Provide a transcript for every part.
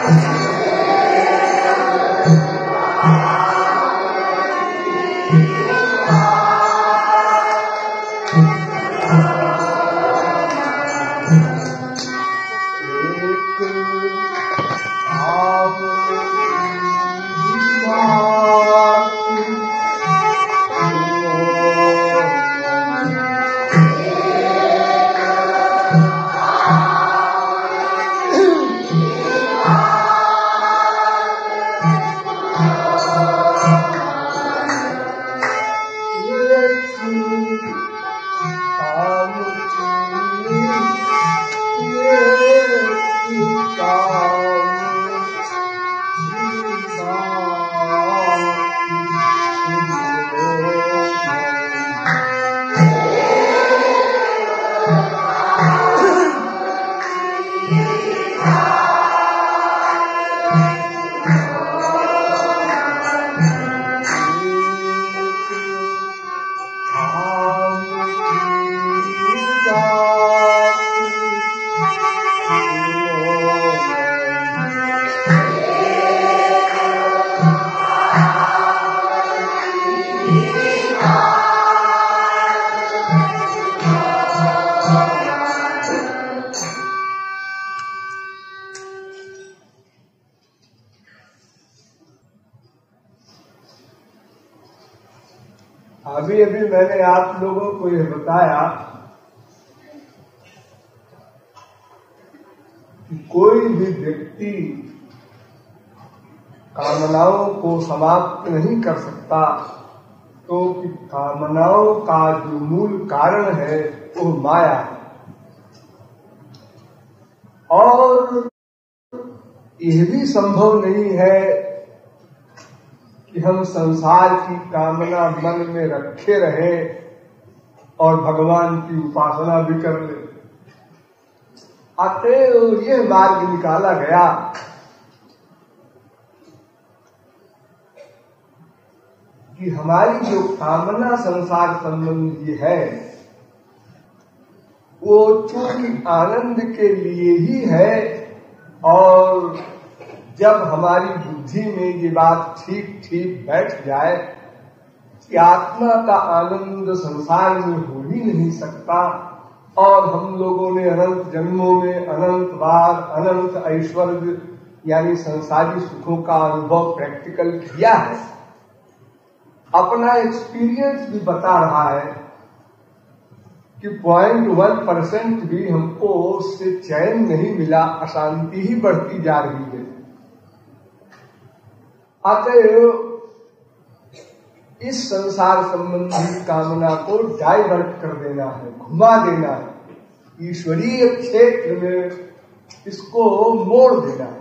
अभी अभी मैंने आप लोगों को यह बताया कि कोई भी व्यक्ति कामनाओं को समाप्त नहीं कर सकता, तो कि कामनाओं का जो मूल कारण है वो माया है। और यह भी संभव नहीं है कि हम संसार की कामना मन में रखे रहें और भगवान की उपासना भी कर ले। अतएव यह मार्ग निकाला गया कि हमारी जो कामना संसार संबंधी है वो चूंकि आनंद के लिए ही है, और जब हमारी बुद्धि में ये बात ठीक ठीक बैठ जाए कि आत्मा का आनंद संसार में हो ही नहीं सकता, और हम लोगों ने अनंत जन्मों में अनंत बार अनंत ऐश्वर्य यानी संसारी सुखों का अनुभव प्रैक्टिकल किया है, अपना एक्सपीरियंस भी बता रहा है कि 0.1% भी हमको उससे चैन नहीं मिला, अशांति ही बढ़ती जा रही है। अतएव इस संसार संबंधी कामना को डाइवर्ट कर देना है, घुमा देना है, ईश्वरीय क्षेत्र में इसको मोड़ देना है।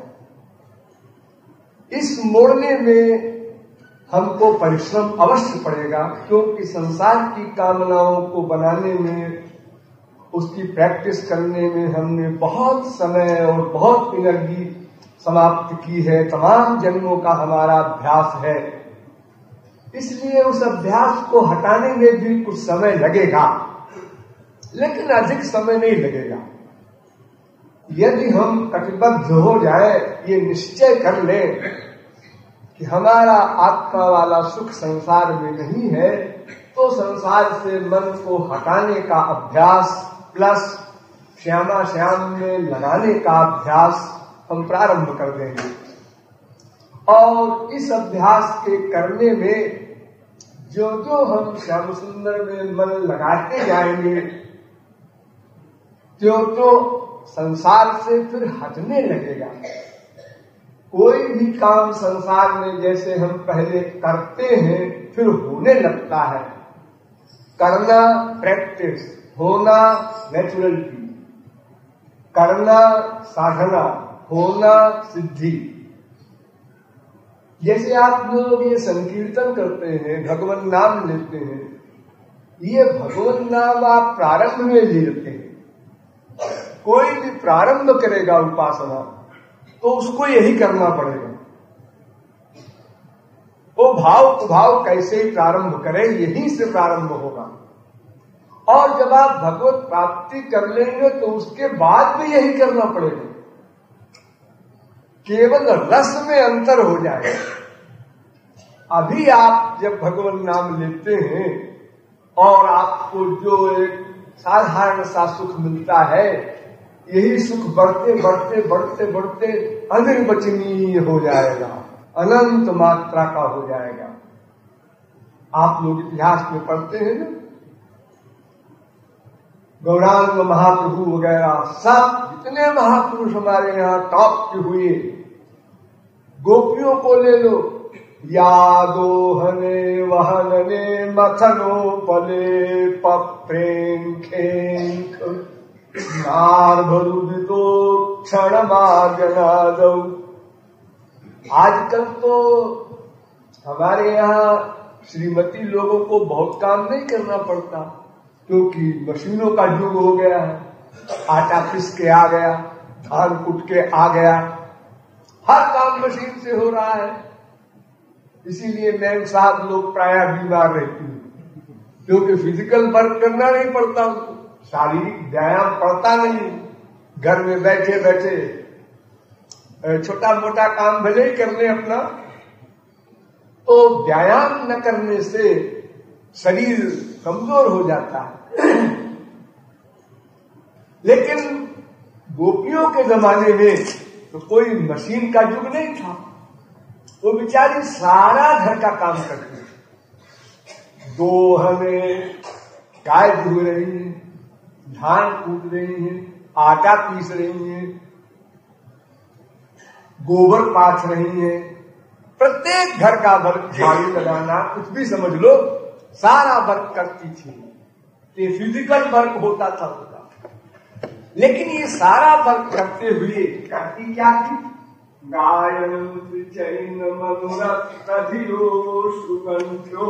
इस मोड़ने में हमको परिश्रम अवश्य पड़ेगा, क्योंकि संसार की कामनाओं को बनाने में, उसकी प्रैक्टिस करने में हमने बहुत समय और बहुत एनर्जी समाप्त की है, तमाम जन्मों का हमारा अभ्यास है। इसलिए उस अभ्यास को हटाने में भी कुछ समय लगेगा, लेकिन अधिक समय नहीं लगेगा। यदि हम कटिबद्ध हो जाए, ये निश्चय कर लें कि हमारा आत्मा वाला सुख संसार में नहीं है, तो संसार से मन को हटाने का अभ्यास प्लस श्यामा श्याम में लगाने का अभ्यास हम प्रारंभ कर देंगे। और इस अभ्यास के करने में जो जो हम श्याम सुंदर में मन लगाते जाएंगे, जो तो संसार से फिर हटने लगेगा। कोई भी काम संसार में जैसे हम पहले करते हैं फिर होने लगता है। करना प्रैक्टिस, होना नेचुरलिटी, करना साधना, होना सिद्धि। जैसे आप लोग ये संकीर्तन करते हैं, भगवान नाम लेते हैं, ये भगवान नाम आप प्रारंभ में लेते हैं। कोई भी प्रारंभ करेगा उपासना तो उसको यही करना पड़ेगा। वो भाव कैसे ही प्रारंभ करे, यहीं से प्रारंभ होगा। और जब आप भगवत प्राप्ति कर लेंगे तो उसके बाद भी यही करना पड़ेगा। केवल रस में अंतर हो जाए। अभी आप जब भगवान नाम लेते हैं और आपको जो एक साधारण सा सुख मिलता है, यही सुख बढ़ते बढ़ते बढ़ते बढ़ते अनिर्वचनीय हो जाएगा, अनंत मात्रा का हो जाएगा। आप लोग इतिहास में पढ़ते हैं ना, गौरांग महाप्रभु वगैरह सब जितने महापुरुष हमारे यहाँ टॉप के हुए, गोपियों को ले लो, यादोहने वहनने मथनो पले पप्रें खेंख नारभरुदितो क्षण मार्गनादौ। आजकल तो हमारे यहाँ श्रीमती लोगों को बहुत काम नहीं करना पड़ता, क्योंकि मशीनों का युग हो गया है। आटा पीस के आ गया, धान कूट के आ गया, हर काम मशीन से हो रहा है। इसीलिए मैम साहब लोग प्रायः बीमार रहती हैं, क्योंकि फिजिकल वर्क करना नहीं पड़ता, शारीरिक व्यायाम पड़ता नहीं। घर में बैठे बैठे छोटा मोटा काम भले ही कर ले अपना, तो व्यायाम न करने से शरीर कमजोर हो जाता है। लेकिन गोपियों के जमाने में तो कोई मशीन का युग नहीं था, वो बेचारी सारा घर का काम करती है। दोहने गाय धो रही है, धान कूट रही है, आटा पीस रही है, गोबर पाथ रही है, प्रत्येक घर का वर्क, झाड़ू लगाना, कुछ भी समझ लो, सारा वर्क करती थी। ये फिजिकल वर्क होता था उनका। लेकिन ये सारा वर्क करते हुए करती क्या थी? गायन चैन मनोरथ अधियो सुगंध्यो।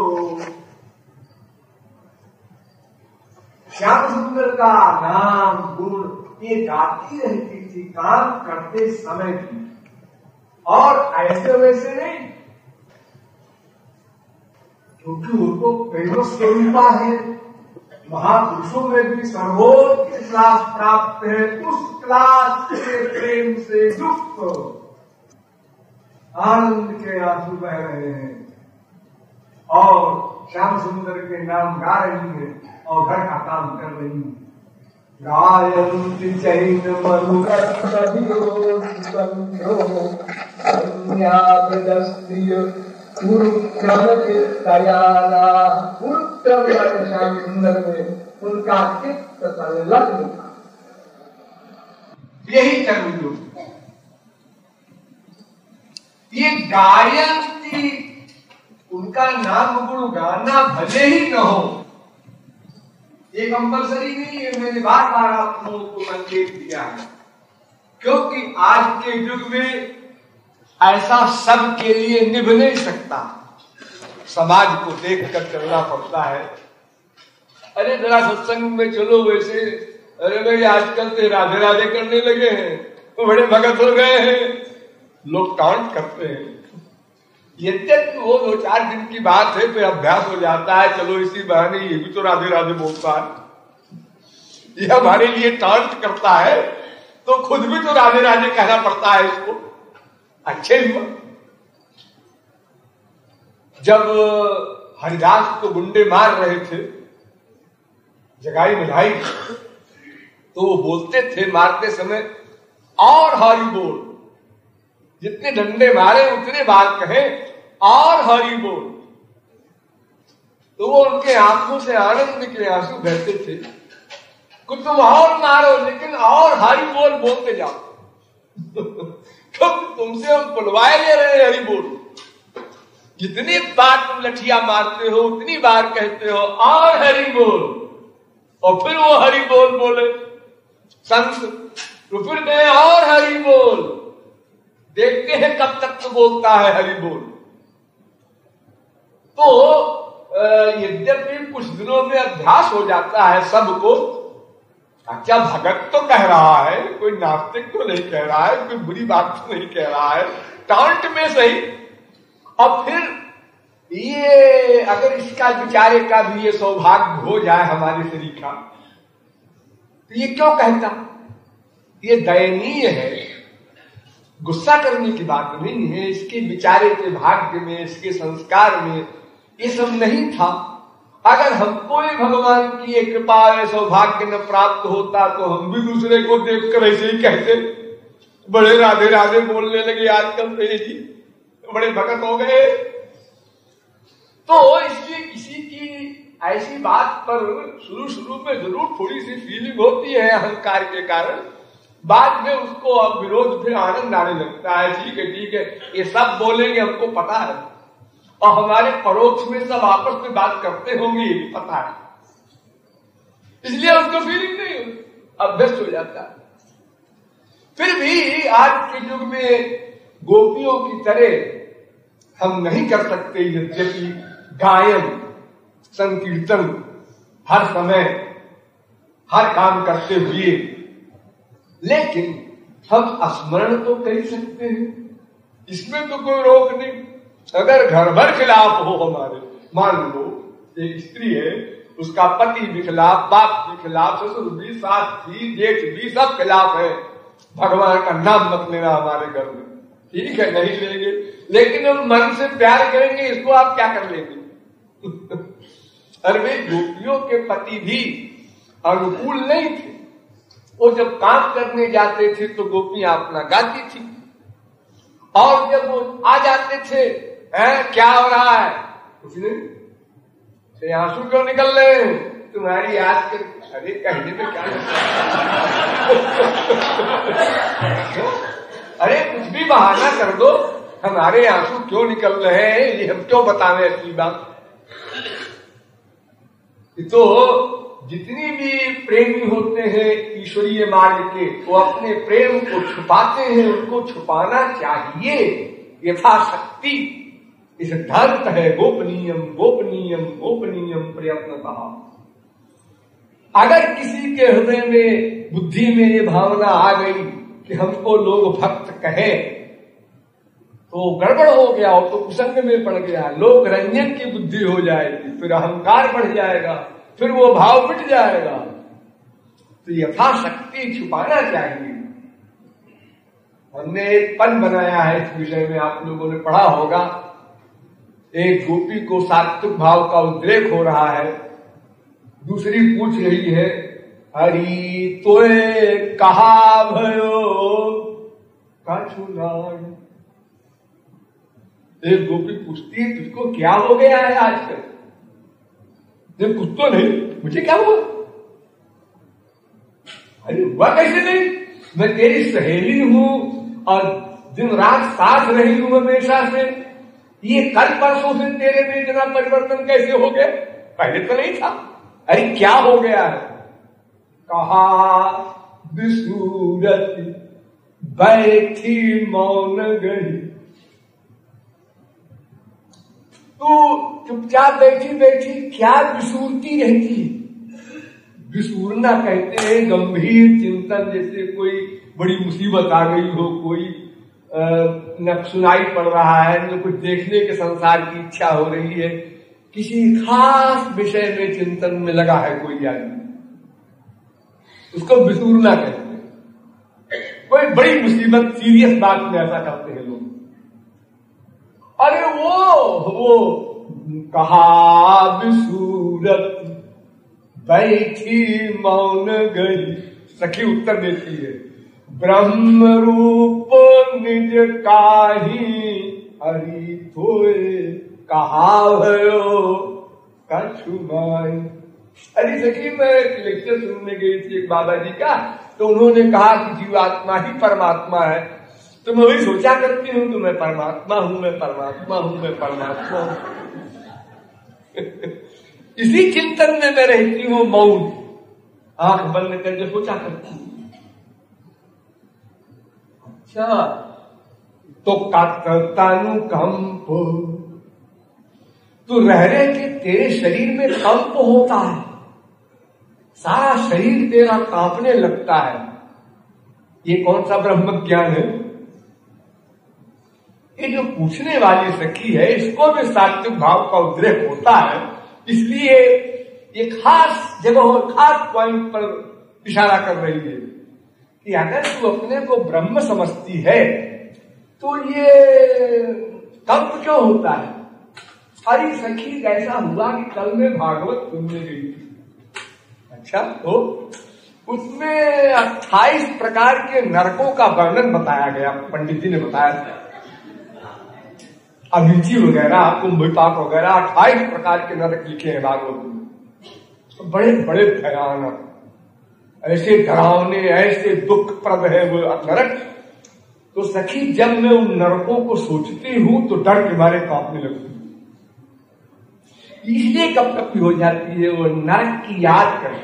श्याम सुंदर का नाम गुण ये गाती रहती थी काम करते समय भी, और ऐसे वैसे नहीं, क्योंकि उनको प्रेम स्वरूपा है। महापुरुषों में भी सर्वोच्च क्लास प्राप्त है, उस क्लास के प्रेम से युक्त आनंद के आंसू बह रहे हैं और श्याम सुंदर के नाम गा रही है और घर का काम कर रही है। गायन्ति चैन मनुरत्नधियो श्याम सुंदर में उनका चित्त संलग्न था। यही चरण ये गायन्ति, उनका नाम गुण गाना भले ही न हो, ये कंपल्सरी नहीं है। मैंने बार बार आप लोगों को संकेत दिया है, क्योंकि आज के युग में ऐसा सब के लिए निभ नहीं सकता, समाज को देख कर चलना पड़ता है। अरे जरा सत्संग में चलो वैसे, अरे भाई आजकल तो राधे राधे करने लगे हैं, तो बड़े भगत हो गए हैं, लोग काउंट करते हैं। यद्यपि वो 2-4 दिन की बात है, फिर अभ्यास हो जाता है, चलो इसी बहाने ये भी तो राधे राधे बोलता है, ये हमारे लिए टांट करता है, तो खुद भी तो राधे राधे कहना पड़ता है इसको। अच्छे हुआ जब हरिदास को गुंडे मार रहे थे जगाई मिलाई, तो वो बोलते थे मारते समय, और हरि बोल, जितने डंडे मारे उतने बार कहे और हरि बोल। तो वो उनके आंखों से आनंद के आंसू बहते थे। कुछ तुम और मारो, लेकिन और हरि बोल बोलते जाओ। क्योंकि तुमसे हम बुलवाए ले रहे हैं हरि बोल। जितनी बार तुम लठिया मारते हो उतनी बार कहते हो और हरि बोल, और फिर वो हरि बोल बोले संत, तो फिर मैं और हरि बोल, देखते हैं कब तक तो बोलता है हरि बोल। तो यद्यपि कुछ दिनों में अभ्यास हो जाता है सबको। अच्छा भगत तो कह रहा है, कोई नास्तिक तो नहीं कह रहा है, कोई बुरी बात तो नहीं कह रहा है, टांट में सही। और फिर ये अगर इसका बेचारे का भी ये सौभाग्य हो जाए हमारे शरीर का, तो ये क्यों कहता? ये दयनीय है गुस्सा करने की बात नहीं है, इसके विचारे के भाग्य में, इसके संस्कार में ये सब नहीं था। अगर हमको ही भगवान की एक कृपा है, सौभाग्य न प्राप्त होता तो हम भी दूसरे को देखकर ऐसे ही कहते, बड़े राधे राधे बोलने लगे आजकल तो ये जी, बड़े भगत हो गए। तो इसलिए किसी की ऐसी बात पर शुरू में जरूर थोड़ी सी फीलिंग होती है अहंकार के कारण, बाद में उसको अब विरोध फिर आनंद आने लगता है। ठीक है, ये सब बोलेंगे हमको पता है, और हमारे पड़ोस में सब आपस में बात करते होंगे ये भी पता है, इसलिए उसको फीलिंग नहीं होती, अभ्यस्त हो जाता है। फिर भी आज के युग में गोपियों की तरह हम नहीं कर सकते, यद्यपि गायन संकीर्तन हर समय हर काम करते हुए, लेकिन हम स्मरण तो कर सकते हैं, इसमें तो कोई रोक नहीं। अगर घर भर खिलाफ हो हमारे, मान लो एक स्त्री है, उसका पति भी खिलाफ, बाप भी खिलाफ, ससुर भी, सास भी, जेठ भी, सब खिलाफ है, भगवान का नाम मत लेना हमारे घर में, ठीक है नहीं लेंगे, लेकिन हम मन से प्यार करेंगे, इसको आप क्या कर लेंगे? अरे वे गोपियों के पति भी अनुकूल नहीं थे, वो जब काम करने जाते थे तो गोपियां अपना गाती थी, और जब वो आ जाते थे, क्या हो रहा है, कुछ नहीं, आंसू क्यों निकल रहे हैं तुम्हारी आज के, अरे कहने में क्या अरे कुछ भी बहाना कर दो, हमारे आंसू क्यों निकल रहे हैं, ये हम क्यों बतावे असली बात। तो जितनी भी प्रेमी होते हैं ईश्वरीय मार्ग के, वो अपने प्रेम को छुपाते हैं, उनको छुपाना चाहिए यथाशक्ति। इस धर्म है गोपनीयम गोपनीयम गोपनीयम प्रयत्न कहा। अगर किसी के हृदय में, बुद्धि में ये भावना आ गई कि हमको लोग भक्त कहे, तो गड़बड़ हो गया, और तो कुसंग में पड़ गया, लोक रंजन की बुद्धि हो जाएगी, फिर अहंकार बढ़ जाएगा, फिर वो भाव मिट जाएगा। तो यथाशक्ति छुपाना चाहिए। हमने एक पन बनाया है इस विषय में, आप लोगों ने पढ़ा होगा। एक गोपी को सात्विक भाव का उद्रेक हो रहा है, दूसरी पूछ रही है, हरि तोए कहा भयो कछुनाई। एक गोपी पूछती है, तुझको क्या हो गया है आजकल? कुछ तो नहीं, मुझे क्या हुआ? अरे हुआ कैसे नहीं, मैं तेरी सहेली हूं और दिन रात साथ रही हूं हमेशा से, ये कल परसों से तेरे में इतना परिवर्तन कैसे हो गया? पहले तो नहीं था। अरे क्या हो गया है? कहा विसूरत बैठी मौन गई। तो चुपचाप बैठी बैठी क्या विसूरती रहती है? विसूरना कहते हैं गंभीर चिंतन, जैसे कोई बड़ी मुसीबत आ गई हो, कोई न सुनाई पड़ रहा है, न कुछ देखने के संसार की इच्छा हो रही है, किसी खास विषय में चिंतन में लगा है कोई आदमी, उसको विसूरना कहते हैं। कोई बड़ी मुसीबत, सीरियस बात में ऐसा करते हैं लोग। अरे वो कहा विसूरत बैठी मौन गई। सखी उत्तर देती है, ब्रह्म रूप निज काही हरि थोए कहा भयो कछुनाई। अरे सखी, मैं एक लेक्चर सुनने गई थी एक बाबा जी का, तो उन्होंने कहा कि जीवात्मा ही परमात्मा है। तो मैं वही सोचा करती हूँ कि मैं परमात्मा हूँ, मैं परमात्मा हूँ, मैं परमात्मा हूँ। इसी चिंतन में मैं रहती हूँ, मौन, आंख बंद करके सोचा करती हूँ। अच्छा, तो कातानुकंप, तो रह रहे कि तेरे शरीर में कंप होता है, सारा शरीर तेरा कांपने लगता है। ये कौन सा ब्रह्म ज्ञान है? ये जो पूछने वाली सखी है, इसको भी सात्विक भाव का उद्रेक होता है, इसलिए ये खास जगह, खास पॉइंट पर इशारा कर रही है कि अगर तू अपने को ब्रह्म समझती है तो ये कब क्यों होता है? अरे सखी ऐसा हुआ कि कल में भागवत सुनने गई थी। अच्छा, तो उसमें 28 प्रकार के नरकों का वर्णन बताया गया, पंडित जी ने बताया था। अभिरुचि वगैरह, कुंभपाक वगैरह 28 प्रकार के नरक लिखे हैं भागवत में। बड़े बड़े भयानक, ऐसे डरावने, ऐसे दुखप्रद है वो नरक। तो सखी जब मैं उन नरकों को सोचती हूं तो डर के मारे कांपने लगती हूँ। इसलिए कब कब हो जाती है वो नरक की याद कर।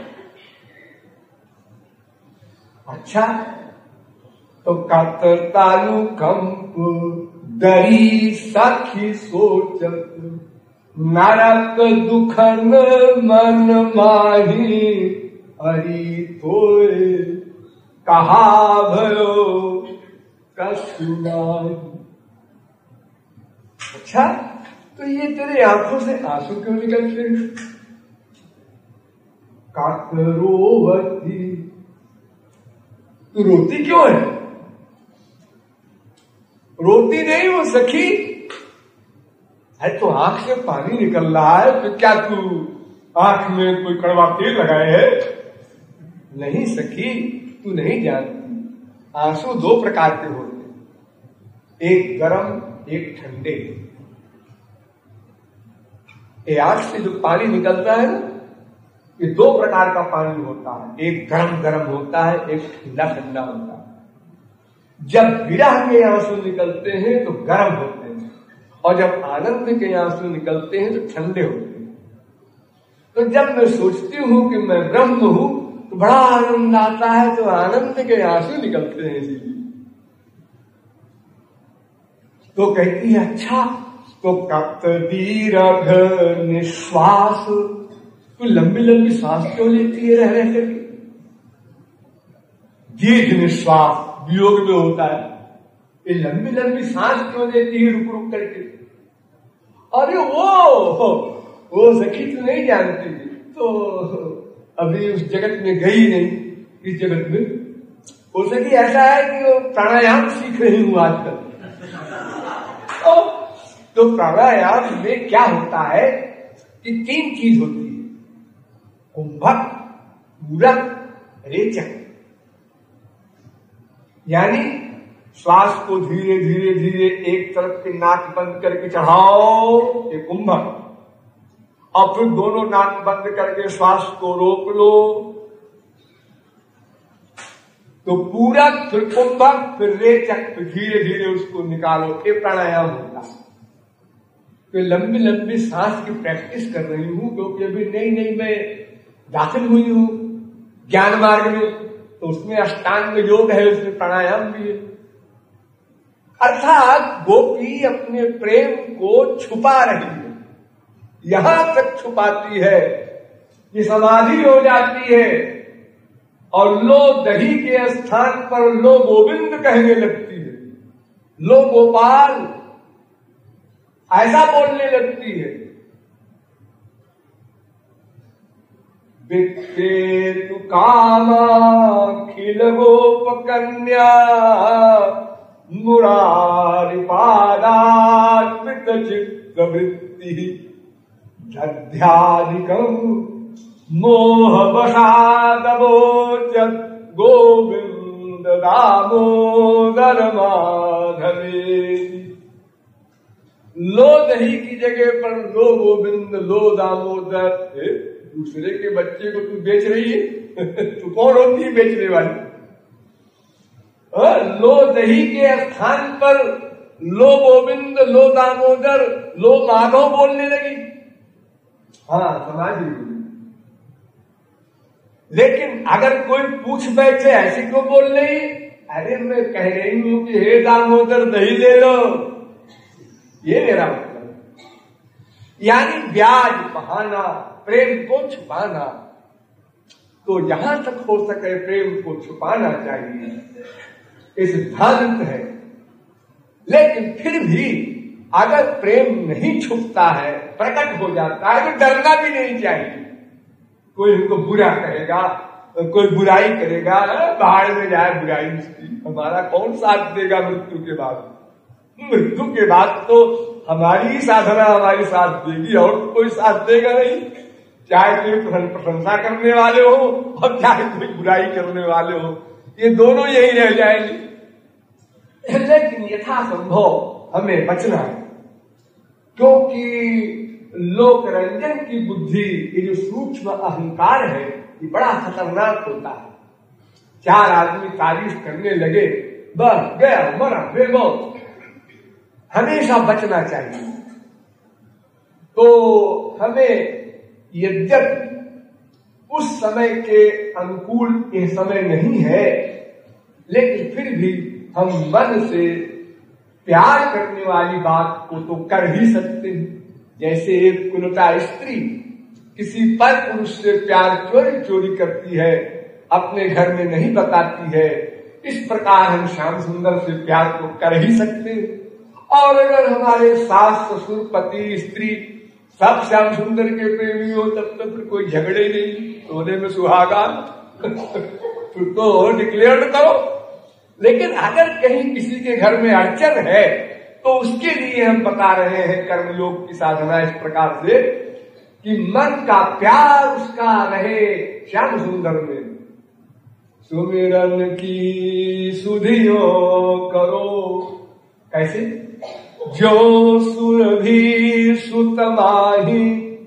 अच्छा, तो कततालु कंप डरी सखी सोचत, नरक दुखन मन माही, हरि तोय कहा भयो कसुनाई। अच्छा, तो ये तेरे आंखों से आंसू क्यों निकलते हैं? कातरोवती, तू रोती क्यों है? रोती नहीं वो सखी, है तो आंख से पानी निकल रहा है, तो क्या तू आंख में कोई कड़वा तेल लगाए है? नहीं सखी, तू नहीं जानती। आंसू 2 प्रकार के होते हैं, एक गरम एक ठंडे। ये आंख से जो पानी निकलता है ना, ये 2 प्रकार का पानी होता है, एक गरम गरम होता है, एक ठंडा ठंडा होता है। जब विरह के आंसू निकलते हैं तो गर्म होते हैं, और जब आनंद के आंसू निकलते हैं तो ठंडे होते हैं। तो जब मैं सोचती हूं कि मैं ब्रह्म हूं तो बड़ा आनंद आता है, तो आनंद के आंसू निकलते हैं इसीलिए। तो कहती है अच्छा, तो कत दीर्घ निश्वास, तू लंबी लंबी सांस क्यों लेती है रह रह करके? दीर्घ निश्वास वियोग में होता है, ये लंबी लंबी सांस क्यों लेती है रुक रुक करके? अरे वो सखी तू नहीं जानती, तो अभी उस जगत में गई नहीं। इस जगत में हो सकी ऐसा है कि वो प्राणायाम सीख रही हूं आजकल। तो प्राणायाम में क्या होता है कि 3 चीज होती है, कुंभक, पूरक, रेचक। यानी श्वास को धीरे धीरे धीरे एक तरफ के नाक बंद करके चढ़ाओ, ये कुंभक, और फिर दोनों नाक बंद करके श्वास को रोक लो, तो पूरक, फिर कुंभक, फिर रेचक, फिर धीरे धीरे उसको निकालो, ये प्राणायाम होता है। तो लंबी लंबी सांस की प्रैक्टिस कर रही हूं, क्योंकि अभी नई नई मैं दाखिल हुई हूं ज्ञान मार्ग में, तो उसमें अष्टांग योग है, उसमें प्राणायाम भी है। अर्थात गोपी अपने प्रेम को छुपा रही है, यहां तक छुपाती है कि समाधि हो जाती है और लो दही के स्थान पर लो गोविंद कहने लगती है, लो गोपाल ऐसा बोलने लगती है। विक्रेतु कामा खिल गोप कन्या, मुरारी पादात्मिक चित्त वृत्ति, दध्यादिकम मोह वशादवोचत गोविंद दामोदर माधवेति। लो दही की जगह पर लो गोविंद, लो दामोदर। दूसरे के बच्चे को तू बेच रही है तू कौन होती है बेचने वाली? लो दही के स्थान पर लो गोविंद, लो दामोदर, लो माधव बोलने लगी। हाँ, समझ ली। लेकिन अगर कोई पूछ बैठे ऐसी क्यों बोल रही? अरे मैं कह रही हूं कि हे दामोदर दही ले लो, ये मेरा मतलब। यानी ब्याज बहाना, प्रेम को छुपाना। तो यहां तक हो सके प्रेम को छुपाना चाहिए, ये सिद्धांत है। लेकिन फिर भी अगर प्रेम नहीं छुपता है, प्रकट हो जाता है, तो डरना भी नहीं चाहिए। कोई हमको बुरा कहेगा, कोई बुराई करेगा, बाहर में जाए बुराई उसकी, हमारा कौन साथ देगा मृत्यु के बाद? मृत्यु के बाद तो हमारी साधना हमारी साथ देगी और कोई साथ देगा नहीं। चाहे कोई प्रशंसा करने वाले हो और चाहे कोई बुराई करने वाले हो, ये दोनों यही रह जाएंगे। लेकिन यथासंभव हमें बचना है, क्योंकि लोक रंजन की बुद्धि, ये जो सूक्ष्म अहंकार है, ये बड़ा खतरनाक होता है। चार आदमी तारीफ करने लगे, बस गया मरा बेमौत। हमेशा बचना चाहिए। तो हमें यद्यप उस समय के अनुकूल ये समय नहीं है, लेकिन फिर भी हम मन से प्यार करने वाली बात को तो कर ही सकते हैं। जैसे एक कुलटा स्त्री किसी पर पुरुष से प्यार चोरी चोरी करती है, अपने घर में नहीं बताती है, इस प्रकार हम श्याम सुंदर से प्यार को कर ही सकते हैं। और अगर हमारे सास ससुर पति स्त्री सब श्याम सुंदर के प्रेमी हो, तब तो फिर कोई झगड़े नहीं, सोने में सुहागा फिर तो डिक्लेयर करो। लेकिन अगर कहीं किसी के घर में अड़चन है, तो उसके लिए हम बता रहे हैं कर्मयोग की साधना इस प्रकार से कि मन का प्यार उसका रहे श्याम सुंदर में। सुमिरन की सुधियों करो, कैसे? जो सुरभि सुत माही,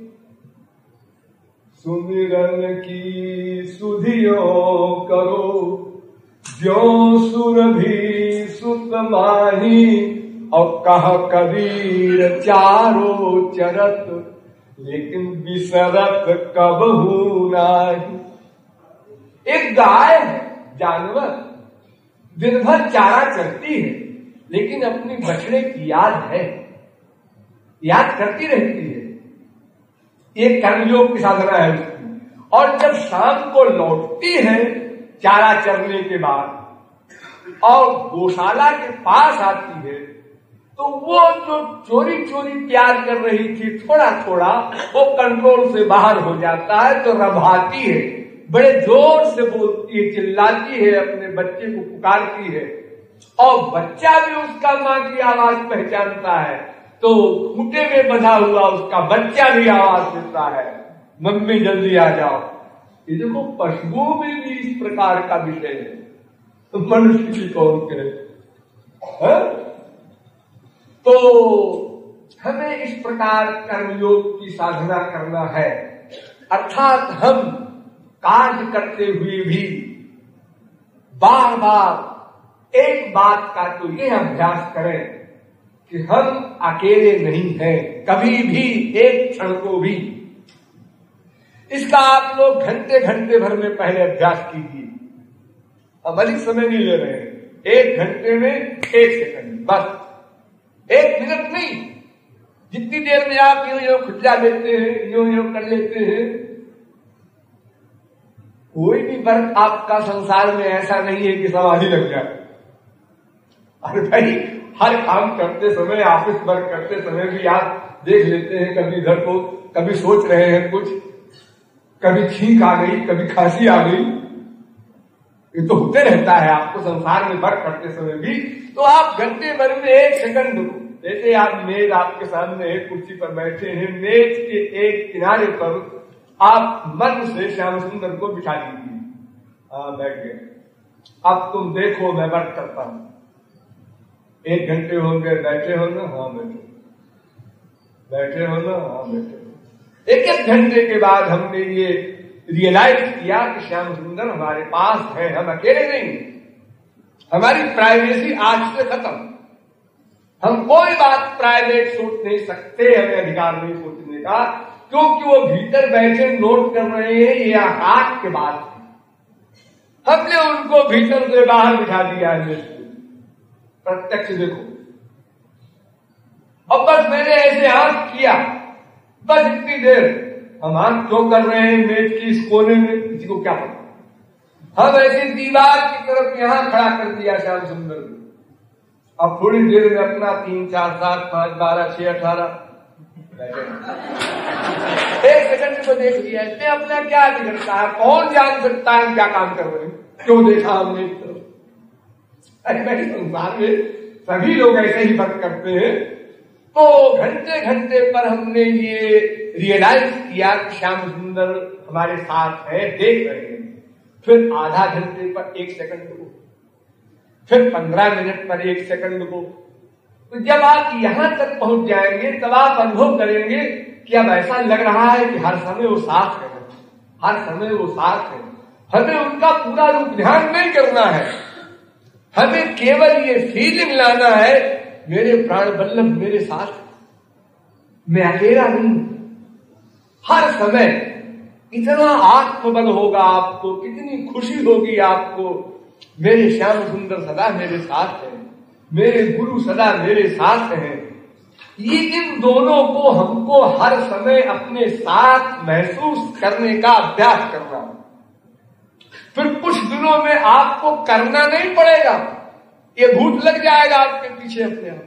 सुमिरन की सुधियों करो, जो सुरभि सुत माही। और कह कबीर चारों चरत, लेकिन बिसरत कबहू नाही। एक गाय है, जानवर, दिन भर चारा चरती है, लेकिन अपनी बछड़े की याद है, याद करती रहती है। ये कर्मयोग की साधना है उसकी। और जब शाम को लौटती है चारा चरने के बाद और गौशाला के पास आती है, तो वो जो चोरी चोरी प्यार कर रही थी, थोड़ा थोड़ा वो कंट्रोल से बाहर हो जाता है, तो रभाती है, बड़े जोर से बोलती है, चिल्लाती है, अपने बच्चे को पुकारती है। और बच्चा भी उसका माँ की आवाज पहचानता है, तो खूंटे में बंधा हुआ उसका बच्चा भी आवाज देता है, मम्मी जल्दी आ जाओ। ये देखो, पशुओं में भी इस प्रकार का विषय है, तो मनुष्य की कौन करे। तो हमें इस प्रकार कर्मयोग की साधना करना है, अर्थात हम कार्य करते हुए भी बार बार एक बात का तो ये अभ्यास करें कि हम अकेले नहीं हैं, कभी भी, एक क्षण को भी। इसका आप लोग घंटे घंटे भर में पहले अभ्यास कीजिए। अब अधिक समय नहीं ले रहे हैं, 1 घंटे में 1 सेकंड, बस 1 मिनट नहीं। जितनी देर में आप यूं यूं खुजला लेते हैं, यूं यूं कर लेते हैं, कोई भी वर्ग आपका संसार में ऐसा नहीं है कि समाधि लग जाए। अरे भाई, हर काम करते समय, ऑफिस वर्क करते समय भी आप देख लेते हैं, कभी इधर को, कभी सोच रहे हैं कुछ, कभी छींक आ गई, कभी खांसी आ गई, ये तो होते रहता है आपको संसार में वर्क करते समय भी। तो आप घंटे भर में 1 सेकंड, जैसे आप मेज आपके सामने एक कुर्सी पर बैठे हैं, मेज के एक किनारे पर आप मन से श्याम सुंदर को बिठा दीजिए। हाँ, बैठ गए। अब तुम देखो मैं वर्क करता हूं। 1 घंटे हो गए, बैठे हो ना? हाँ बैठे। बैठे हो ना? हाँ बैठे। 1-1 घंटे के बाद हमने ये रियलाइज किया कि श्याम सुंदर हमारे पास है, हम अकेले नहीं। हमारी प्राइवेसी आज से खत्म। हम कोई बात प्राइवेट सोच नहीं सकते, हमें अधिकार नहीं सोचने का, क्योंकि वो भीतर बैठे नोट कर रहे हैं, ये आकाश के बाद हमने उनको भीतर से बाहर बिठा दिया है। प्रत्यक्ष देखो। अब बस मैंने ऐसे आंख किया, बस इतनी देर हम आंख क्यों कर रहे हैं मेज की इस कोने में, किसी को क्या पता। हम ऐसी दीवार की तरफ यहां खड़ा कर दिया श्याम सुंदर को। अब थोड़ी देर में अपना 3, 4, 7, 5, 12, 6, 18 1 सेकंड को देख लिया। इसमें अपना क्या बिगड़ता है? कौन जान सकता है क्या काम कर रहे हैं? क्यों देखा हमने इस तरफ? अरे भाई, संसार में सभी लोग ऐसे ही वर्क करते हैं। तो घंटे घंटे पर हमने ये रियलाइज किया कि श्याम सुंदर हमारे साथ है, देख रहे हैं। फिर आधा घंटे पर 1 सेकंड को, फिर 15 मिनट पर 1 सेकंड को। तो जब आप यहां तक पहुंच जाएंगे तब आप अनुभव करेंगे कि अब ऐसा लग रहा है कि हर समय वो साथ है, हर समय वो साथ है। हमें उनका पूरा रूप ध्यान नहीं करना है, हमें केवल ये फीलिंग लाना है मेरे प्राण वल्लभ मेरे साथ, मैं अकेला नहीं। हर समय इतना आत्मबल होगा आपको, कितनी खुशी होगी आपको, मेरे श्याम सुंदर सदा मेरे साथ है, मेरे गुरु सदा मेरे साथ हैं। ये इन दोनों को हमको हर समय अपने साथ महसूस करने का अभ्यास करना। फिर कुछ दिनों में आपको करना नहीं पड़ेगा, ये भूत लग जाएगा आपके पीछे अपने आप।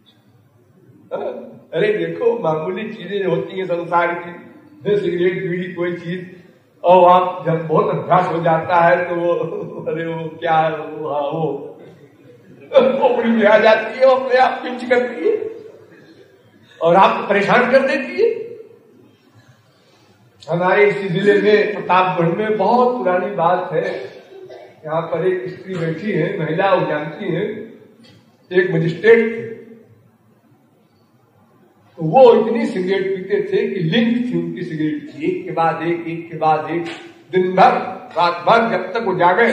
अरे देखो मामूली चीजें होती हैं संसार की, सिगरेट बीड़ी कोई चीज, और आप जब बहुत अभ्यास हो जाता है तो वो अरे वो क्या वो खोपड़ी में आ जाती है, वो अपने आप पिंच करती है और आपको परेशान कर देती है। हमारे इसी जिले में प्रतापगढ़ में बहुत पुरानी बात है, यहाँ पर एक स्त्री बैठी है, महिला वो जानती है, एक मजिस्ट्रेट थे। तो वो इतनी सिगरेट पीते थे कि लिंक थी उनकी सिगरेट की, एक के बाद एक, दिन भर रात भर जब तक वो जागे।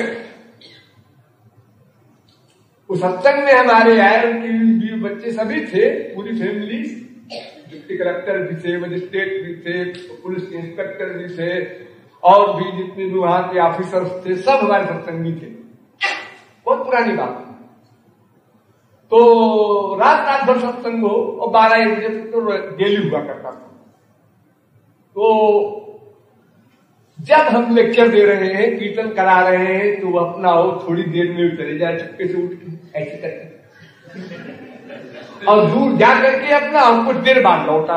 उस सत्संग में हमारे आए, उनकी बच्चे सभी थे, पूरी फैमिली, डिप्टी कलेक्टर भी थे, मजिस्ट्रेट भी थे, पुलिस के इंस्पेक्टर भी थे, और भी जितने भी वहां के ऑफिसर्स थे, सब हमारे सत्संगी थे। बहुत पुरानी बात। तो रात भर सत्संग हो और 12-1 बजे तक तो डेली हुआ करता था। तो जब हम लेक्चर दे रहे हैं, कीर्तन करा रहे हैं, तो अपना हो थोड़ी देर में चले जाए, चुपके से उठ के ऐसे करके और दूर जा करके अपना हम कुछ देर बाद लौटा।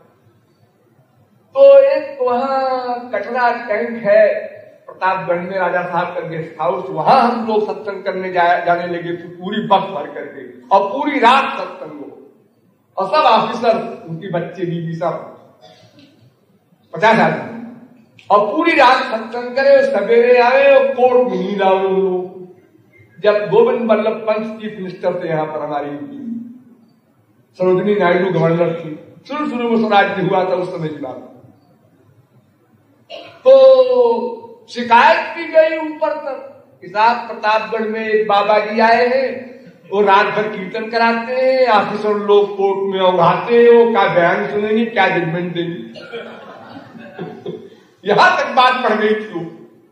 तो एक वहां कटरा टैंक है प्रतापगढ़ में, राजा साहब का गेस्ट हाउस, वहां हम लोग सत्संग करने जाने लगे थे, पूरी बस भर करके, और पूरी रात सत्संग हो, और सब ऑफिसर, उनकी बच्चे बीवी सब 50 आदमी, और पूरी रात सत्संग करे, सवेरे आए और कोर्ट में नींद आओ लोग। जब गोविंद बल्लभ पंत चीफ मिनिस्टर थे यहाँ पर हमारी यूपी, सरोजिनी नायडू गवर्नर थी, शुरू में स्वराज्य हुआ था उस समय की बात। तो शिकायत की गई ऊपर तक कि साहब प्रतापगढ़ में एक बाबा जी आए हैं, वो रात भर कीर्तन कराते हैं, ऑफिसर लोग कोर्ट में उड़ाते हैं, वो क्या बयान सुनेंगे, क्या जजमेंट देंगे। यहां तक बात पड़ गई थी।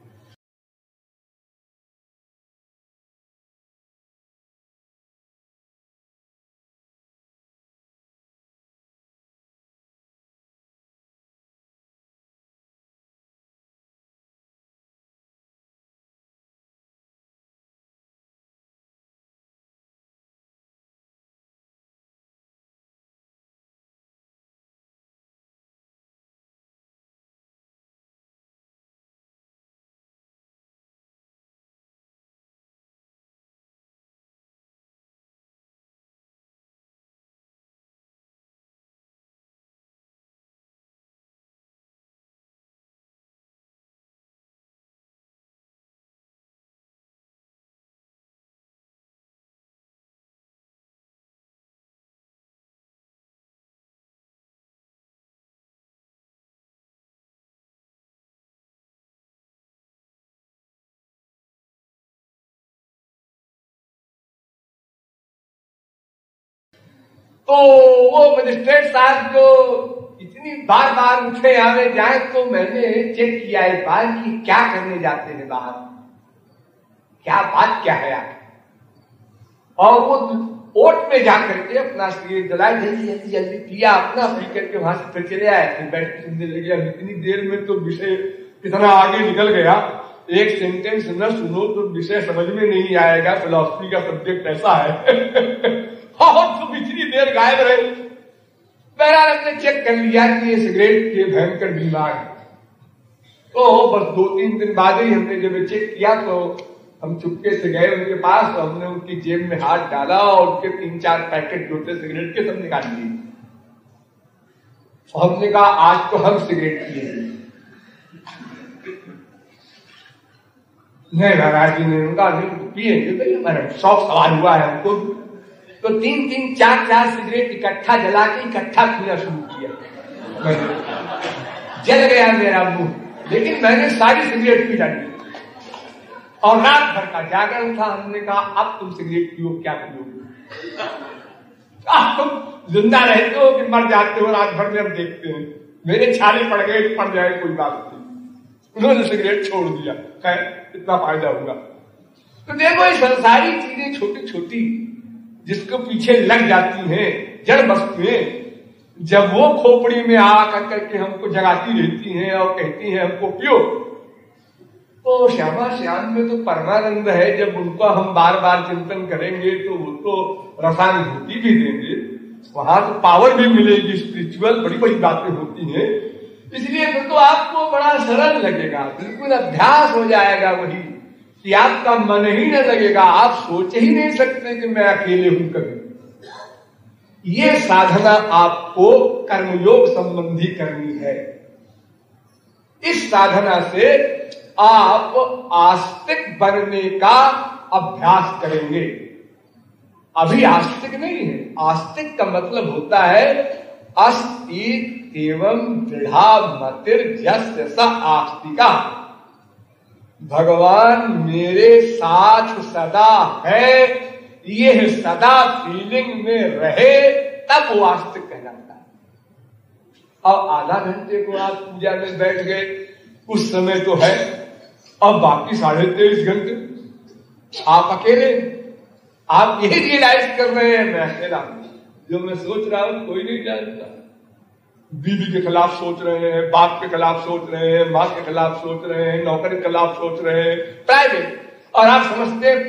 तो वो मजिस्ट्रेट साहब जो इतनी बार बार उठे आवे जाए, तो मैंने चेक किया एक बार कि क्या करने जाते हैं बाहर, क्या बात क्या है आगे। और वो ओट में जाकर के अपना सिगरेट जलाए, जल्दी पिया, अपना पी करके वहां से फिर चले आए, फिर बैठ के सुनने लगे। अब इतनी देर में तो विषय कितना आगे निकल गया, एक सेंटेंस न सुनो तो विषय समझ में नहीं आएगा, फिलॉसफी का सब्जेक्ट ऐसा है। और तुम इतनी देर गायब रहे। बहरहाल हमने चेक कर लिया कि ये सिगरेट के भयंकर बीमार है। तो बस 2-3 दिन बाद ही हमने जब चेक किया तो हम चुपके से गए उनके पास, तो हमने उनकी जेब में हाथ डाला और उनके 3-4 पैकेट जो थे सिगरेट के सब निकाल लिए। हमने कहा आज तो हम सिगरेट पिएंगे। नहीं महाराज जी ने उनका पिएंगे भाई, हमारा शौक सवाल हुआ है हमको। तो 3-3, 4-4 सिगरेट इकट्ठा जला के इकट्ठा पीना शुरू किया। जल गया मेरा मुंह, लेकिन मैंने सारी सिगरेट पी डाली और रात भर का जागरण था। हमने कहा अब तुम सिगरेट पियो, क्या पियोगे? आप तुम जिंदा रहते हो कि मर जाते हो, रात भर में हम देखते हैं। मेरे छाले पड़ गए, पड़ जाए कोई बात नहीं। उन्होंने सिगरेट छोड़ दिया, खैर इतना फायदा हुआ। तो देखो ये संसारी चीजें छोटी छोटी जिसको पीछे लग जाती हैं, जड़ वस्तुएं, जब वो खोपड़ी में आकर करके हमको जगाती रहती हैं और कहती हैं हमको पियो, तो श्यामा श्याम में तो परमानंद है। जब उनको हम बार बार चिंतन करेंगे तो वो तो रसानुभूति भी देंगे, वहां तो पावर भी मिलेगी, स्पिरिचुअल बड़ी बड़ी बातें होती हैं। इसलिए फिर तो आपको बड़ा सरल लगेगा, बिल्कुल अभ्यास हो जाएगा वही कि आपका मन ही न लगेगा, आप सोच ही नहीं सकते कि मैं अकेले हूं कभी। ये साधना आपको कर्मयोग संबंधी करनी है। इस साधना से आप आस्तिक बनने का अभ्यास करेंगे। अभी आस्तिक नहीं है, आस्तिक का मतलब होता है अस्ति एवं दृढ़ा मतिर जस्य स आस्तिका। भगवान मेरे साथ सदा है, ये सदा फीलिंग में रहे, तब वो आस्तिक कहलाता है। और आधा घंटे को आप पूजा में बैठ गए, उस समय तो है, अब बाकी 23.5 घंटे आप अकेले। आप यही रियलाइज कर रहे हैं मैं अकेला हूं, जो मैं सोच रहा हूं कोई नहीं जानता। बीवी के खिलाफ सोच रहे हैं, बाप के खिलाफ सोच रहे हैं, माँ के खिलाफ सोच रहे हैं, नौकरी के खिलाफ सोच रहे हैं, प्राइवेट। और आप समझते हैं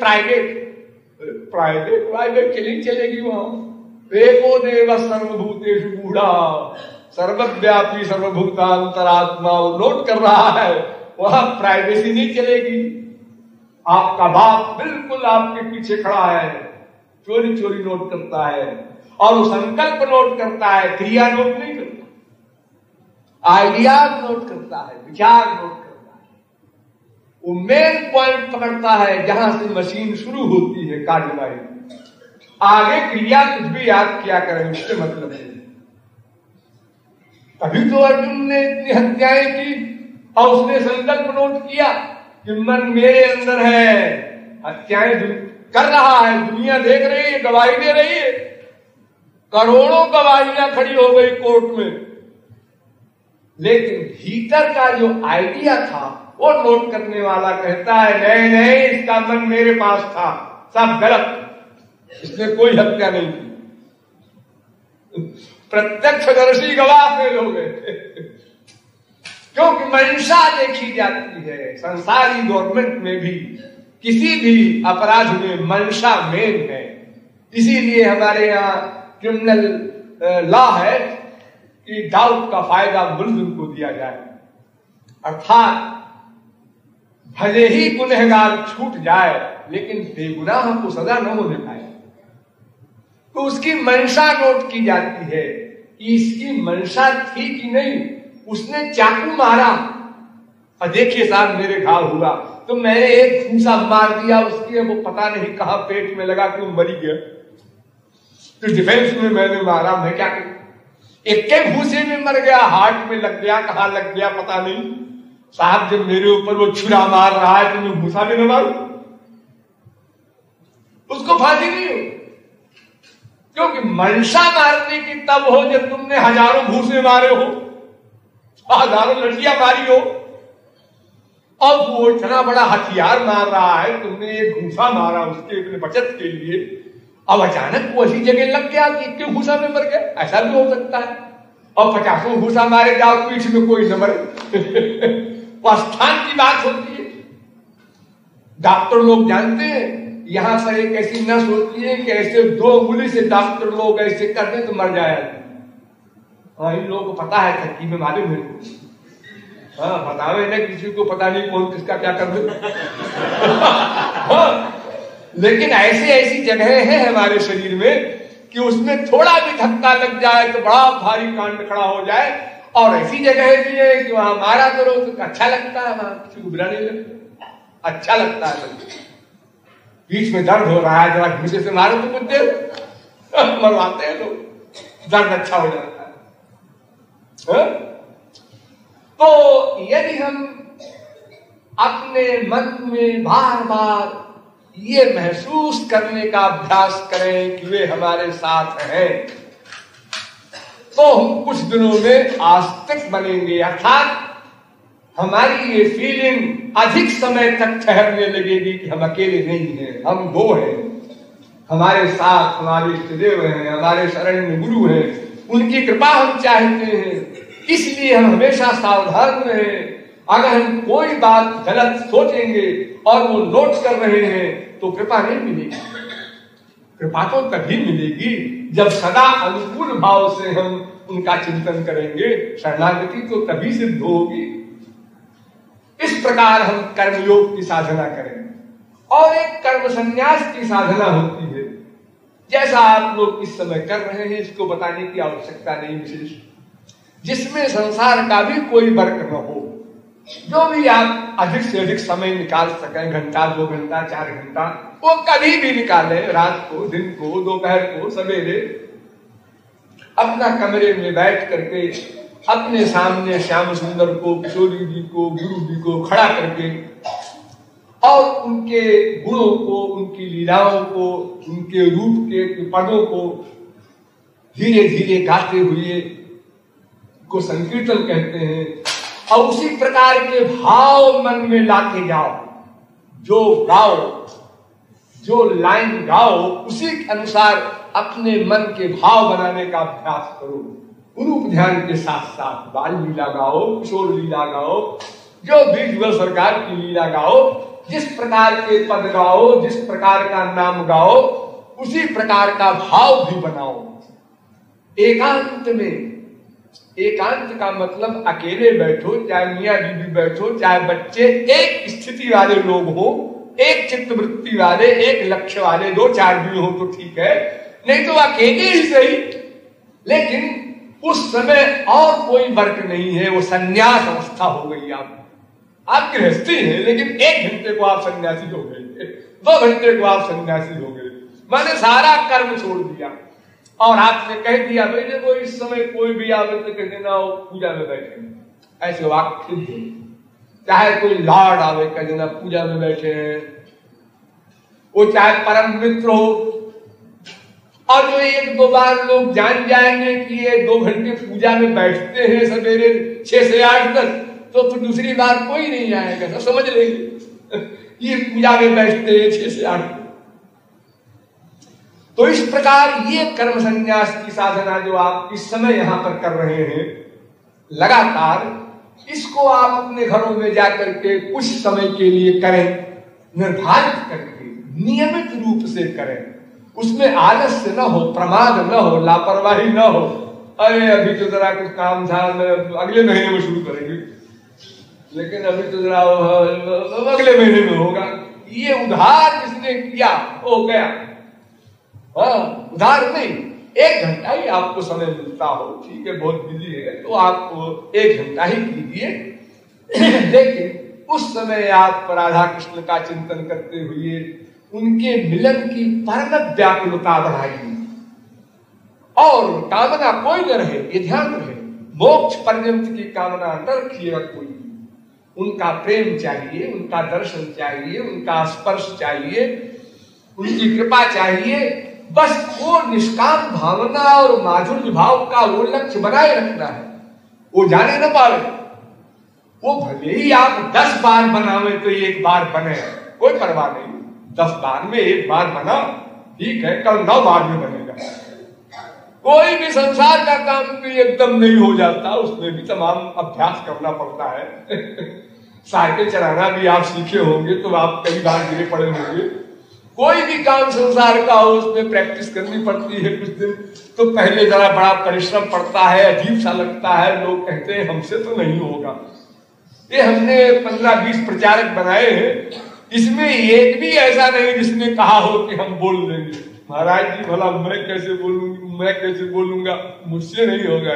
प्राइवेट चली चलेगी वहां। एको देव सर्वभूतेषु गूढ़ा सर्वव्यापी सर्वभूतांतरात्मा, वो नोट कर रहा है, वहां प्राइवेसी नहीं चलेगी। आपका बाप बिल्कुल आपके पीछे खड़ा है, चोरी चोरी नोट करता है, और वो संकल्प नोट करता है, क्रिया नोट नहीं करता। आइडिया नोट करता है, विचार नोट करता है। वो मेन पॉइंट पकड़ता है जहां से मशीन शुरू होती है कार्यवाही। आगे क्रिया कुछ भी याद किया करें, उससे मतलब नहीं। तभी तो अर्जुन ने इतनी हत्याएं की और उसने संकल्प नोट किया कि मन मेरे अंदर है, हत्याएं कर रहा है, दुनिया देख रही है, गवाही दे रही है। करोड़ों गवाहियां खड़ी हो गई कोर्ट में, लेकिन भीतर का जो आइडिया था वो नोट करने वाला कहता है नहीं नहीं, इसका मन मेरे पास था, सब गलत, इसने कोई हत्या नहीं की। प्रत्यक्षदर्शी गवाह फेल हो गए, क्योंकि मंशा देखी जाती है। संसारी गवर्नमेंट में भी किसी भी अपराध में मंशा मेन है। इसीलिए हमारे यहाँ क्रिमिनल लॉ है कि डाउट का फायदा मुल्जिम को दिया जाए, अर्थात भले ही गुनहगार छूट जाए लेकिन बेगुनाह को सजा न होने पाए। तो उसकी मंशा नोट की जाती है कि इसकी मंशा थी कि नहीं। उसने चाकू मारा और देखिए साहब मेरे घाव हुआ, तो मैंने एक घूसा मार दिया उसकी, वो पता नहीं कहां पेट में लगा कि वो मरी गया। तो डिफेंस में मैंने मारा, मैं क्या करूं? एक के घूसे में मर गया, हार्ट में लग गया, कहां लग गया पता नहीं। साहब जब मेरे ऊपर वो छुरा मार रहा है तो मैं घूसा भी न मारूं, उसको फांसी नहीं हो। क्योंकि मंशा मारने की तब हो जब तुमने हजारों घूसे मारे हो, हजारों लड़कियां मारी हो। अब वो इतना बड़ा हथियार मार रहा है, तुमने एक घूसा मारा उसके अपने बचत के लिए, अब अचानक वो ऐसी जगह लग गया कि क्यों घूसा में मर गया, ऐसा भी हो सकता है। और 50 घूसा मारे जाओ पीठ में कोई न मरे। वो स्थान की बात होती है। डॉक्टर लोग जानते हैं, यहां पर एक ऐसी नस होती है कि ऐसे 2 उंगली से डॉक्टर लोग ऐसे कर दे तो मर जाए। हाँ, इन लोगों को पता है, तरकीब में मालूम है। हाँ, बतावे ना किसी को, पता नहीं कौन किसका क्या कर दे। हाँ, लेकिन ऐसी जगह है हमारे शरीर में कि उसमें थोड़ा भी धक्का लग जाए तो बड़ा भारी कांड खड़ा हो जाए, और ऐसी जगह भी है कि वहां मारा करो तो अच्छा लगता है, वहां किसी को बुरा नहीं लगता, अच्छा लगता है। बीच में दर्द हो रहा है, जरा घूसे से मारो तो कुछ देर मरवाते हैं लोग, दर्द अच्छा हो जाता है। तो यदि हम अपने मन में बार बार ये महसूस करने का अभ्यास करें कि वे हमारे साथ हैं, तो हम कुछ दिनों में आस्तिक बनेंगे, अर्थात हमारी ये फीलिंग अधिक समय तक ठहरने लगेगी कि हम अकेले नहीं हैं, हम दो हैं, हमारे साथ हमारे इष्टदेव हैं, हमारे शरण में गुरु हैं, उनकी कृपा हम चाहते हैं, इसलिए हम हमेशा सावधान रहें। अगर हम कोई बात गलत सोचेंगे और वो नोट कर रहे हैं तो कृपा नहीं मिलेगी। कृपा तो तभी मिलेगी जब सदा अनुकूल भाव से हम उनका चिंतन करेंगे, शरणागति तो तभी सिद्ध होगी। इस प्रकार हम कर्मयोग की साधना करें, और एक कर्म संन्यास की साधना होती है, जैसा आप लोग इस समय कर रहे हैं, इसको बताने की आवश्यकता नहीं विशेष, जिसमें संसार का भी कोई वर्क न हो, जो भी आप अधिक से अधिक समय निकाल सकें, घंटा 2 घंटा 4 घंटा, वो कभी भी निकालें, रात को, दिन को, दोपहर को, सवेरे, अपना कमरे में बैठ करके अपने सामने श्याम सुंदर को, किशोरी जी को, गुरु जी को खड़ा करके और उनके गुणों को, उनकी लीलाओं को, उनके रूप के पदों को धीरे धीरे गाते हुए को संकीर्तन कहते हैं, और उसी प्रकार के भाव मन में लाते जाओ। जो गाओ, जो लाइन गाओ, उसी के अनुसार अपने मन के भाव बनाने का अभ्यास करो। रूप ध्यान के साथ साथ बाल लीला गाओ, किशोर लीला गाओ, जो भी जुगल सरकार की लीला गाओ, जिस प्रकार के पद गाओ, जिस प्रकार का नाम गाओ, उसी प्रकार का भाव भी बनाओ। एकांत में, एकांत का मतलब अकेले बैठो, चाहे मियाँ बीबी बैठो, चाहे बच्चे, एक स्थिति वाले लोग हो, एक चित्तवृत्ति वाले, एक लक्ष्य वाले, 2-4 भी हो तो ठीक है, नहीं तो अकेले ही सही। लेकिन उस समय और कोई वर्क नहीं है, वो संन्यास अवस्था हो गई। आप गृहस्थी हैं, लेकिन 1 घंटे को आप सन्यासी हो गए, 2 घंटे को आप सन्यासी हो गए, मैंने सारा कर्म छोड़ दिया और आपने कह दिया भाई देखो इस समय कोई भी आवे तो कह देना वो पूजा में बैठे, ऐसे वाक्य थे। चाहे कोई लॉर्ड आवे कह देना पूजा में बैठे हैं, वो चाहे परम मित्र हो, और जो 1-2 बार लोग जान जाएंगे कि ये 2 घंटे पूजा में बैठते हैं सवेरे 6 से 8 तक, तो फिर दूसरी बार कोई नहीं आएगा, तो समझ लेंगे ये पूजा में बैठते हैं 6 से 8 तक। तो इस प्रकार ये कर्म संन्यास की साधना जो आप इस समय यहां पर कर रहे हैं लगातार, इसको आप अपने घरों में जाकर के कुछ समय के लिए करें, निर्धारित करके नियमित रूप से करें। उसमें आलस्य न हो, प्रमाद न हो, लापरवाही न हो, अरे अभी तो जरा कुछ काम था, अगले महीने में शुरू करेंगे, लेकिन अभी तो जरा अगले महीने में होगा, ये उधार जिसने किया हो गया। हाँ, उधार नहीं, 1 घंटा ही आपको समय मिलता हो, ठीक है बहुत बिजी है तो आप 1 घंटा ही कीजिए, लेकिन उस समय आप राधा कृष्ण का चिंतन करते हुए उनके मिलन की परम व्याकुलता बढ़ाइए, और कामना कोई न रहे, ये ध्यान रहे, मोक्ष पर्यंत की कामना न रखिएगा कोई, उनका प्रेम चाहिए, उनका दर्शन चाहिए, उनका स्पर्श चाहिए, उनकी कृपा चाहिए, बस वो निष्काम भावना और माधुर्य भाव का वो लक्ष्य बनाए रखना है। वो जाने न पावे, वो भले ही आप 10 बार बनावे तो 1 बार बने, कोई परवाह नहीं, 10 बार में 1 बार बना ठीक है, कल 9 बार में बनेगा। कोई भी संसार का काम तो एकदम नहीं हो जाता, उसमें भी तमाम अभ्यास करना पड़ता है। साइकिल चलाना भी आप सीखे होंगे तो आप कई बार गिरे पड़े होंगे, कोई भी काम संसार का हो उसमें प्रैक्टिस करनी पड़ती है कुछ दिन, तो पहले जरा बड़ा परिश्रम पड़ता है, अजीब सा लगता है, लोग कहते हैं हमसे तो नहीं होगा, ये हमने 15-20 प्रचारक बनाए हैं, इसमें एक भी ऐसा नहीं जिसने कहा हो कि हम बोल लेंगे। महाराज जी भला मैं कैसे बोलूंगा, मुझसे नहीं होगा।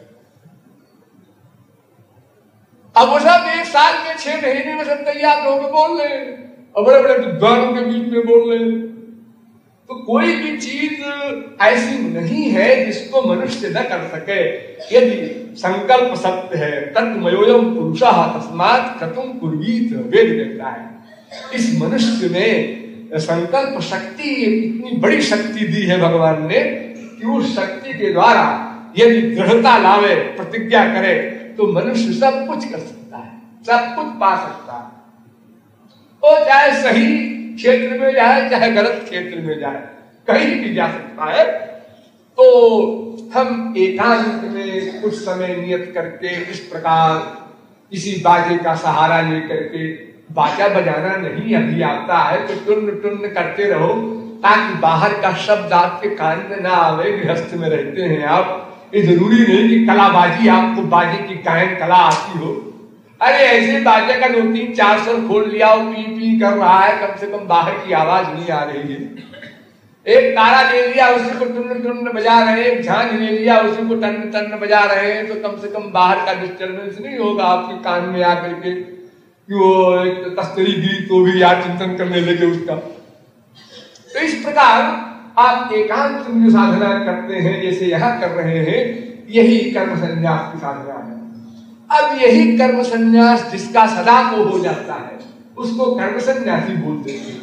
अब वो सब 1 साल में 6 महीने में सब तैयार होकर बोल रहे हैं और बड़े बड़े विद्वानों के बीच में बोल रहे हैं। तो कोई भी चीज ऐसी नहीं है जिसको मनुष्य न कर सके। यदि संकल्प सत्य है, तन्मयोयम पुरुषः तस्मात् क्रतुं कुर्वीत, वेद कहता है। इस मनुष्य में संकल्प शक्ति, इतनी बड़ी शक्ति दी है भगवान ने कि उस शक्ति के द्वारा यदि दृढ़ता लावे, प्रतिज्ञा करे, तो मनुष्य सब कुछ कर सकता है, सब कुछ पा सकता है। वो चाहे सही क्षेत्र में जाए चाहे गलत क्षेत्र में जाए, कहीं भी जा सकता है। तो हम एकांत में कुछ समय नियत करके इस प्रकार इसी बाजे का सहारा लेकर के, बाजा बजाना नहीं अभी आता है तो टुन्न टुन्न करते रहो ताकि बाहर का शब्द आपके कान में ना आवे। गृहस्थ में रहते हैं आप, ये जरूरी नहीं कि कलाबाजी आपको बाजे की गायन कला आती हो। अरे ऐसे बाजे का 2-3-4 स्वर खोल लिया और पी पी कर रहा है, कम से कम बाहर की आवाज नहीं आ रही है। एक तारा ले लिया, उसी को टुन्न टुन्न बजा रहे हैं, एक झांझ ले लिया, उसी को टन्न टन्न बजा रहे हैं, तो कम से कम बाहर का डिस्टर्बेंस नहीं होगा आपके कान में आकर के कि वो एक तस्तरी गिरी तो भी याद चिंतन करने लगे उसका। तो इस प्रकार आप एकांत में साधना करते हैं जैसे यहाँ कर रहे हैं, यही कर्म संन्यास की साधना है। अब यही कर्म संन्यास जिसका सदा को हो जाता है उसको कर्म संन्यासी बोलते हैं।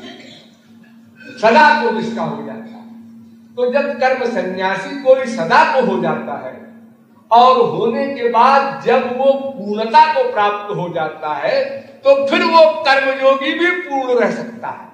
सदा को जिसका हो जाता है, तो जब कर्म संन्यासी कोई सदा को हो जाता है और होने के बाद जब वो पूर्णता को प्राप्त हो जाता है तो फिर वो कर्मयोगी भी पूर्ण रह सकता है।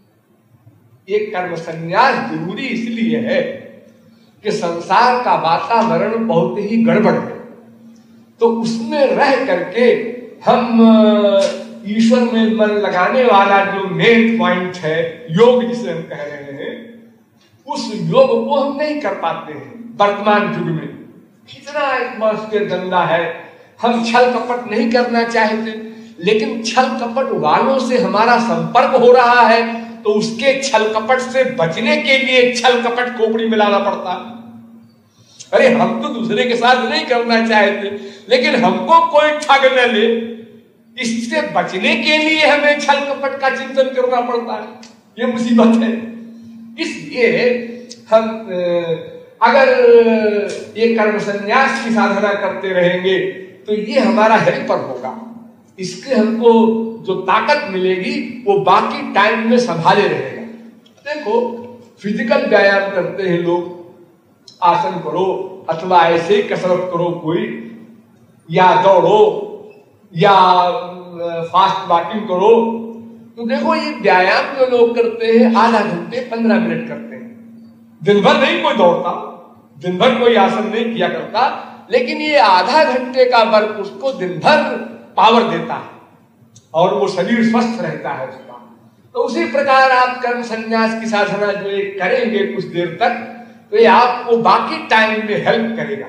ये कर्म संन्यास जरूरी इसलिए है कि संसार का वातावरण बहुत ही गड़बड़ है, तो उसमें रह करके हम ईश्वर में मन लगाने वाला जो मेन पॉइंट है, योग जिसे हम कह रहे हैं, उस योग को हम नहीं कर पाते हैं वर्तमान युग में। कितना एटमॉस्फेयर गंदा है, हम छल कपट नहीं करना चाहते, लेकिन छल कपट वालों से हमारा संपर्क हो रहा है तो उसके छल कपट से बचने के लिए छल कपट खोपड़ी में लाना पड़ता है। अरे हम तो दूसरे के साथ नहीं करना चाहते, लेकिन हमको कोई ठग न ले, इससे बचने के लिए हमें छल कपट का चिंतन करना पड़ता है। ये मुसीबत है। इसलिए हम अगर ये कर्म संन्यास की साधना करते रहेंगे तो ये हमारा हेल्पर होगा। इसके हमको जो ताकत मिलेगी वो बाकी टाइम में संभाले रहेगा। देखो फिजिकल व्यायाम करते हैं लोग, आसन करो अथवा ऐसे ही कसरत करो कोई, या दौड़ो या फास्ट वॉकिंग करो, तो देखो ये व्यायाम जो लोग करते हैं आधा घंटे 15 मिनट करते हैं। दिन भर नहीं कोई दौड़ता, दिन भर कोई आसन नहीं किया करता, लेकिन ये आधा घंटे का वर्क उसको दिन भर पावर देता है और वो शरीर स्वस्थ रहता है उसका। तो उसी प्रकार आप कर्म संन्यास की साधना जो एक करेंगे कुछ देर तक, तो ये आपको बाकी टाइम में हेल्प करेगा।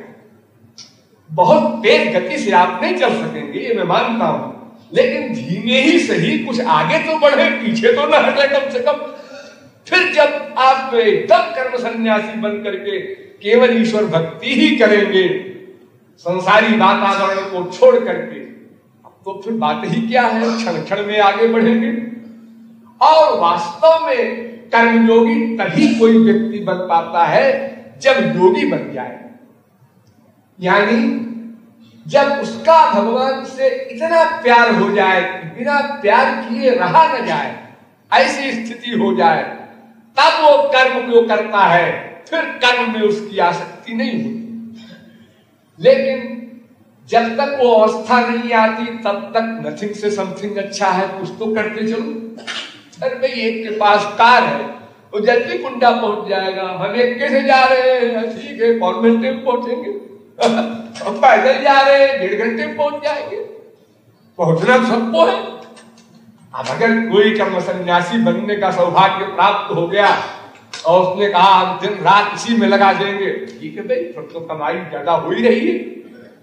बहुत तेज गति से आप नहीं चल सकेंगे, ये मैं मानता हूं, लेकिन धीमे ही सही कुछ आगे तो बढ़े, पीछे तो न हटे कम से कम। फिर जब आप एकदम कर्म सन्यासी बन करके केवल ईश्वर भक्ति ही करेंगे, संसारी वातावरण को छोड़ करके, तो फिर बात ही क्या है, क्षण क्षण में आगे बढ़ेंगे। और वास्तव में कर्मयोगी तभी कोई व्यक्ति बन पाता है जब योगी बन जाए, यानी जब उसका भगवान से इतना प्यार हो जाए बिना प्यार किए रहा न जाए, ऐसी स्थिति हो जाए, तब वो कर्म को करता है। फिर कर्म में उसकी आसक्ति नहीं होती। लेकिन जब तक वो अवस्था नहीं आती तब तक नथिंग से समथिंग अच्छा है, कुछ तो करते चलो। अरे भाई एक के पास कार है, वो जल्दी कुंडा पहुंच जाएगा, हम एक कैसे जा रहे हैं, ठीक है कॉन्वेंट में पहुंचेंगे, हम पैदल जा रहे हैं 1.5 घंटे में पहुंच जाएंगे, पहुंचना तो सबको है। अब अगर कोई कर्म सन्यासी बनने का सौभाग्य प्राप्त हो गया और उसने कहा हम दिन रात इसी में लगा देंगे, ठीक है भाई, फिर तो कमाई ज्यादा हो ही रही है।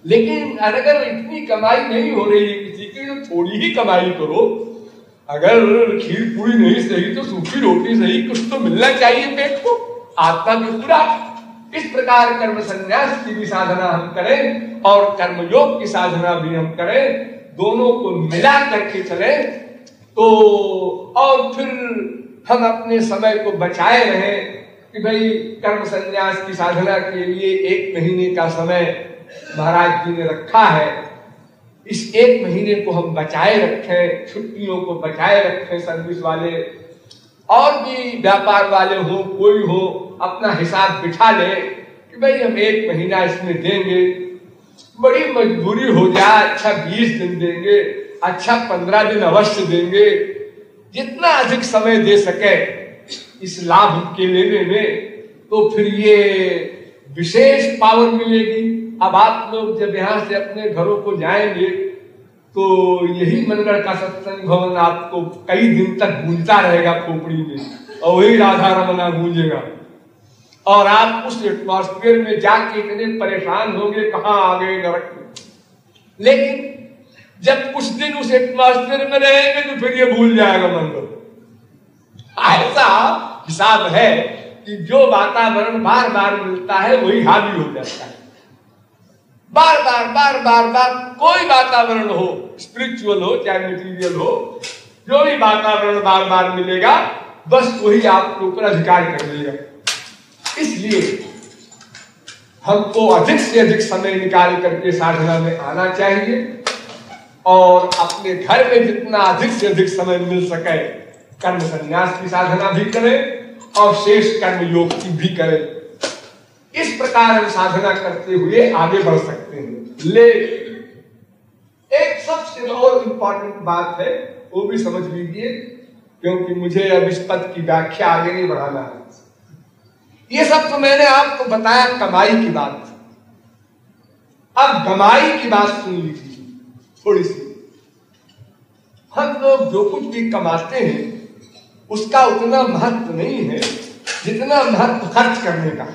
लेकिन अगर इतनी कमाई नहीं हो रही है किसी की, तो थोड़ी ही कमाई करो। अगर खीर पूरी नहीं सही तो सूखी रोटी सही, कुछ तो मिलना चाहिए पेट को, आत्मा को पूरा। इस प्रकार कर्म संन्यास की भी साधना हम करें और कर्मयोग की साधना भी हम करें, दोनों को मिला करके चले तो, और फिर हम अपने समय को बचाए रहें कि भाई कर्म संन्यास की साधना के लिए 1 महीने का समय महाराज जी ने रखा है। इस 1 महीने को हम बचाए रखें, छुट्टियों को बचाए रखें। सर्विस वाले और भी व्यापार वाले हो, कोई हो, अपना हिसाब बिठा ले कि भाई हम 1 महीना इसमें देंगे। बड़ी मजबूरी हो जाए अच्छा 20 दिन देंगे, अच्छा 15 दिन अवश्य देंगे। जितना अधिक समय दे सके इस लाभ के लेने में, तो फिर ये विशेष पावर मिलेगी। अब आप लोग जब यहाँ से अपने घरों को जाएंगे तो यही मंगल का सत्संग भवन आपको कई दिन तक गूंजता रहेगा खोपड़ी में, और वही राधा रमना गूंजेगा, और आप उस एटमॉस्फेयर में जाके इतने परेशान होंगे कहाँ आ गए नरक में। लेकिन जब कुछ दिन उस एटमॉस्फेयर में रहेंगे तो फिर ये भूल जाएगा मंगल। ऐसा हिसाब है कि जो वातावरण बार बार मिलता है वही हावी हो जाता है। बार बार कोई वातावरण हो, स्पिरिचुअल हो चाहे मटीरियल हो, जो भी वातावरण बार बार मिलेगा बस वही आपके ऊपर अधिकार कर लेगा। इसलिए हमको अधिक से अधिक समय निकाल करके साधना में आना चाहिए, और अपने घर में जितना अधिक से अधिक समय मिल सके कर्म संन्यास की साधना भी करें और शेष कर्म योग की भी करें। इस प्रकार हम साधना करते हुए आगे बढ़ सकते हैं। ले एक सबसे और इंपॉर्टेंट बात है, वो भी समझ लीजिए, क्योंकि मुझे अब इस पद की व्याख्या आगे नहीं बढ़ाना है। ये सब तो मैंने आपको बताया कमाई की बात। अब कमाई की बात सुन लीजिए थोड़ी सी। हम लोग जो कुछ भी कमाते हैं उसका उतना महत्व नहीं है जितना महत्व खर्च करने का है।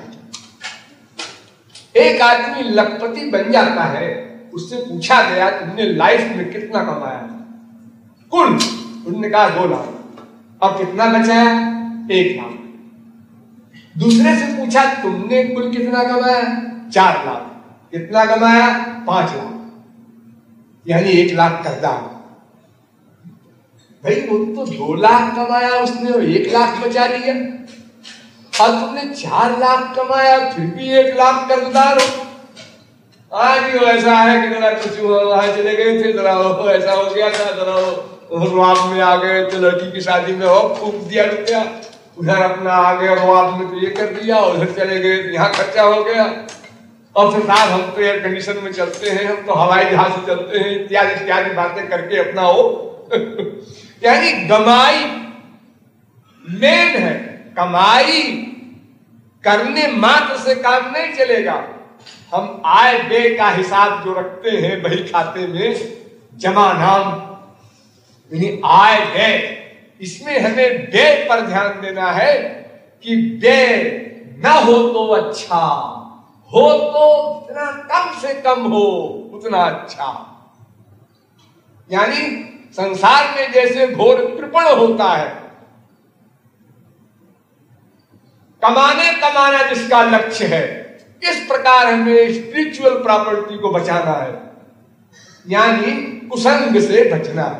एक आदमी लखपति बन जाता है, उससे पूछा गया तुमने लाइफ में कितना कमाया? कुल उन्होंने कहा 2 लाख। और कितना बचाया? 1 लाख। दूसरे से पूछा तुमने कुल कितना कमाया? 4 लाख। कितना कमाया? 5 लाख। यानी 1 लाख कर्जा। भाई वो तो 2 लाख कमाया उसने, 1 लाख बचा लिया, और तुमने 4 लाख कमाया फिर भी 1 लाख कर्जदार हो। आज भी ऐसा है कि जरा कुछ वहां चले गए थे, जरा ऐसा हो गया था, जरा रुआब में आ गए थे, लड़की की शादी में हो फूक दिया रुपया, उधर अपना आ गया रुआब में तो ये कर दिया, उधर चले गए तो यहाँ खर्चा हो गया। और फिर साहब हम तो एयर कंडीशन में चलते हैं, हम तो हवाई जहाज से चलते हैं, इत्यादि इत्यादि बातें करके अपना हो यानी कमाई मेन है। कमाई करने मात्र से काम नहीं चलेगा। हम आय व्यय का हिसाब जो रखते हैं बही खाते में, जमा नाम यानी आय व्यय, इसमें हमें व्यय पर ध्यान देना है कि व्यय न हो तो अच्छा हो, तो जितना कम से कम हो उतना अच्छा। यानी संसार में जैसे घोर कृपण होता है, कमाना जिसका लक्ष्य है, इस प्रकार हमें स्पिरिचुअल प्रॉपर्टी को बचाना है, यानी कुसंग से बचना है।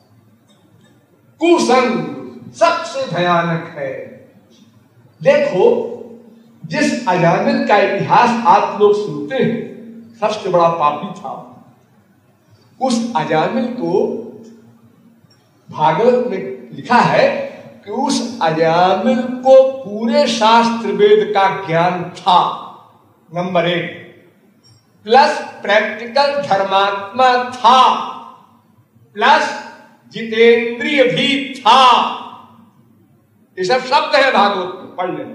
कुसंग सबसे भयानक है। देखो जिस अजामिल का इतिहास आप लोग सुनते हैं, सबसे बड़ा पापी था। उस अजामिल को भागवत में लिखा है कि उस अजामिल को पूरे शास्त्र वेद का ज्ञान था, नंबर 1, प्लस प्रैक्टिकल धर्मात्मा था, प्लस जितेंद्रिय भी था। ये सब शब्द है भागवत में, पढ़ लेना।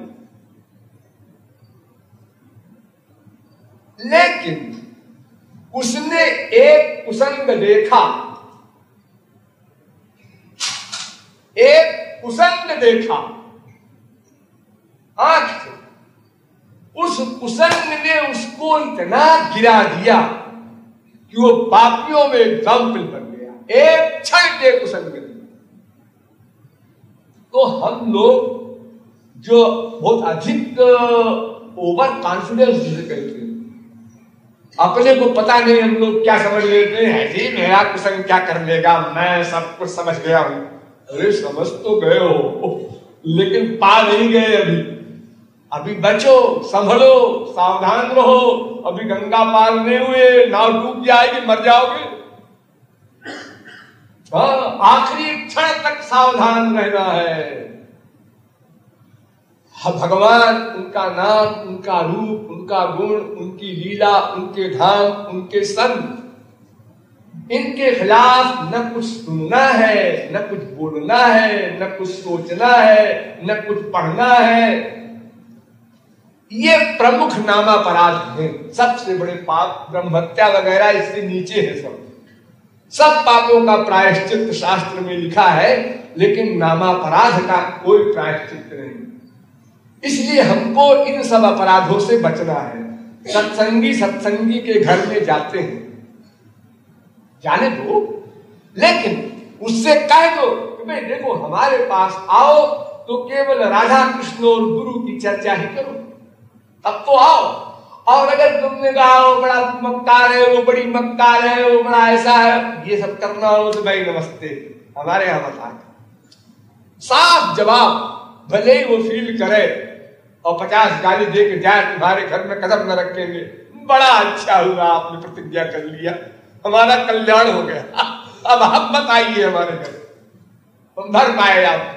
लेकिन उसने एक कुसंग देखा, एक कुसंग देखा आंख से। उस कुसंग ने उसको इतना गिरा दिया कि वो पापियों में एग्जाम्पल बन गया एक क्षण के कुसंगति। तो हम लोग जो बहुत अधिक ओवर कॉन्फिडेंस जिसे कहते हैं, अपने को पता नहीं हम लोग क्या समझ लेते हैं जी मेरा कुसंग क्या कर लेगा, मैं सब कुछ समझ गया हूं। अरे समझ तो गए हो लेकिन पा नहीं गए अभी। अभी बचो, संभलो, सावधान रहो, अभी गंगा पार नहीं हुए, नाव डूब जाएगी, मर जाओगे। हाँ, आखिरी क्षण तक सावधान रहना है। भगवान, उनका नाम, उनका रूप, उनका गुण, उनकी लीला, उनके धाम, उनके संत, इनके खिलाफ न कुछ सुनना है, न कुछ बोलना है, न कुछ सोचना है, न कुछ पढ़ना है। ये प्रमुख नामापराध हैं। सबसे बड़े पाप ब्रह्म हत्या वगैरह इससे नीचे है। सब पापों का प्रायश्चित शास्त्र में लिखा है, लेकिन नामापराध का कोई प्रायश्चित नहीं। इसलिए हमको इन सब अपराधों से बचना है। सत्संगी के घर में जाते हैं, जाने दो, लेकिन उससे कह दो कि भाई देखो हमारे पास आओ तो केवल राधा कृष्ण और गुरु की चर्चा ही करो, तब तो आओ। और अगर तुमने कहा वो बड़ा मक्कार है, वो बड़ी मक्कार है, वो बड़ा ऐसा है, ये सब करना हो तो भाई नमस्ते, हमारे यहां मत आए। साफ जवाब, भले ही वो फील करे और 50 गाली दे के जाए तुम्हारे घर में कदम न रखेंगे, बड़ा अच्छा हुआ आपने प्रतिज्ञा कर लिया, हमारा कल्याण हो गया, अब आप मत आइए हमारे घर, हम भर पाए आप।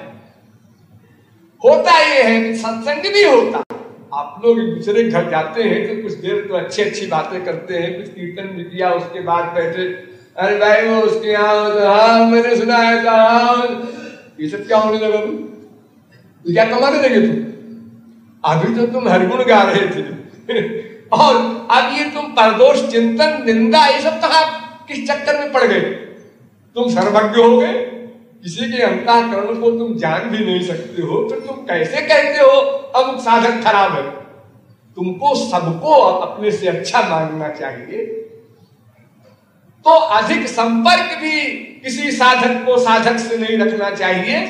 होता ये है कि सत्संग भी होता, आप लोग एक दूसरे के घर जाते हैं तो कुछ देर तो अच्छी अच्छी बातें करते हैं, कुछ कीर्तन भी किया, उसके बाद बैठे, अरे भाई वो उसके यहाँ, हाँ मैंने सुना है, हाँ ये सब क्या होने लगा, तुम क्या कमाने लगे तुम? अभी तो तुम हरगुण गा रहे थे और अब ये तुम परदोष चिंतन निंदा ये सब कहा, किस चक्कर में पड़ गए? तुम सर्वज्ञ हो गए, किसी के अंतःकरण को तुम जान भी नहीं सकते हो, तो तुम कैसे कहते हो अब साधक खराब है? तुमको सबको अपने से अच्छा मानना चाहिए। तो अधिक संपर्क भी किसी साधक को साधक से नहीं रखना चाहिए।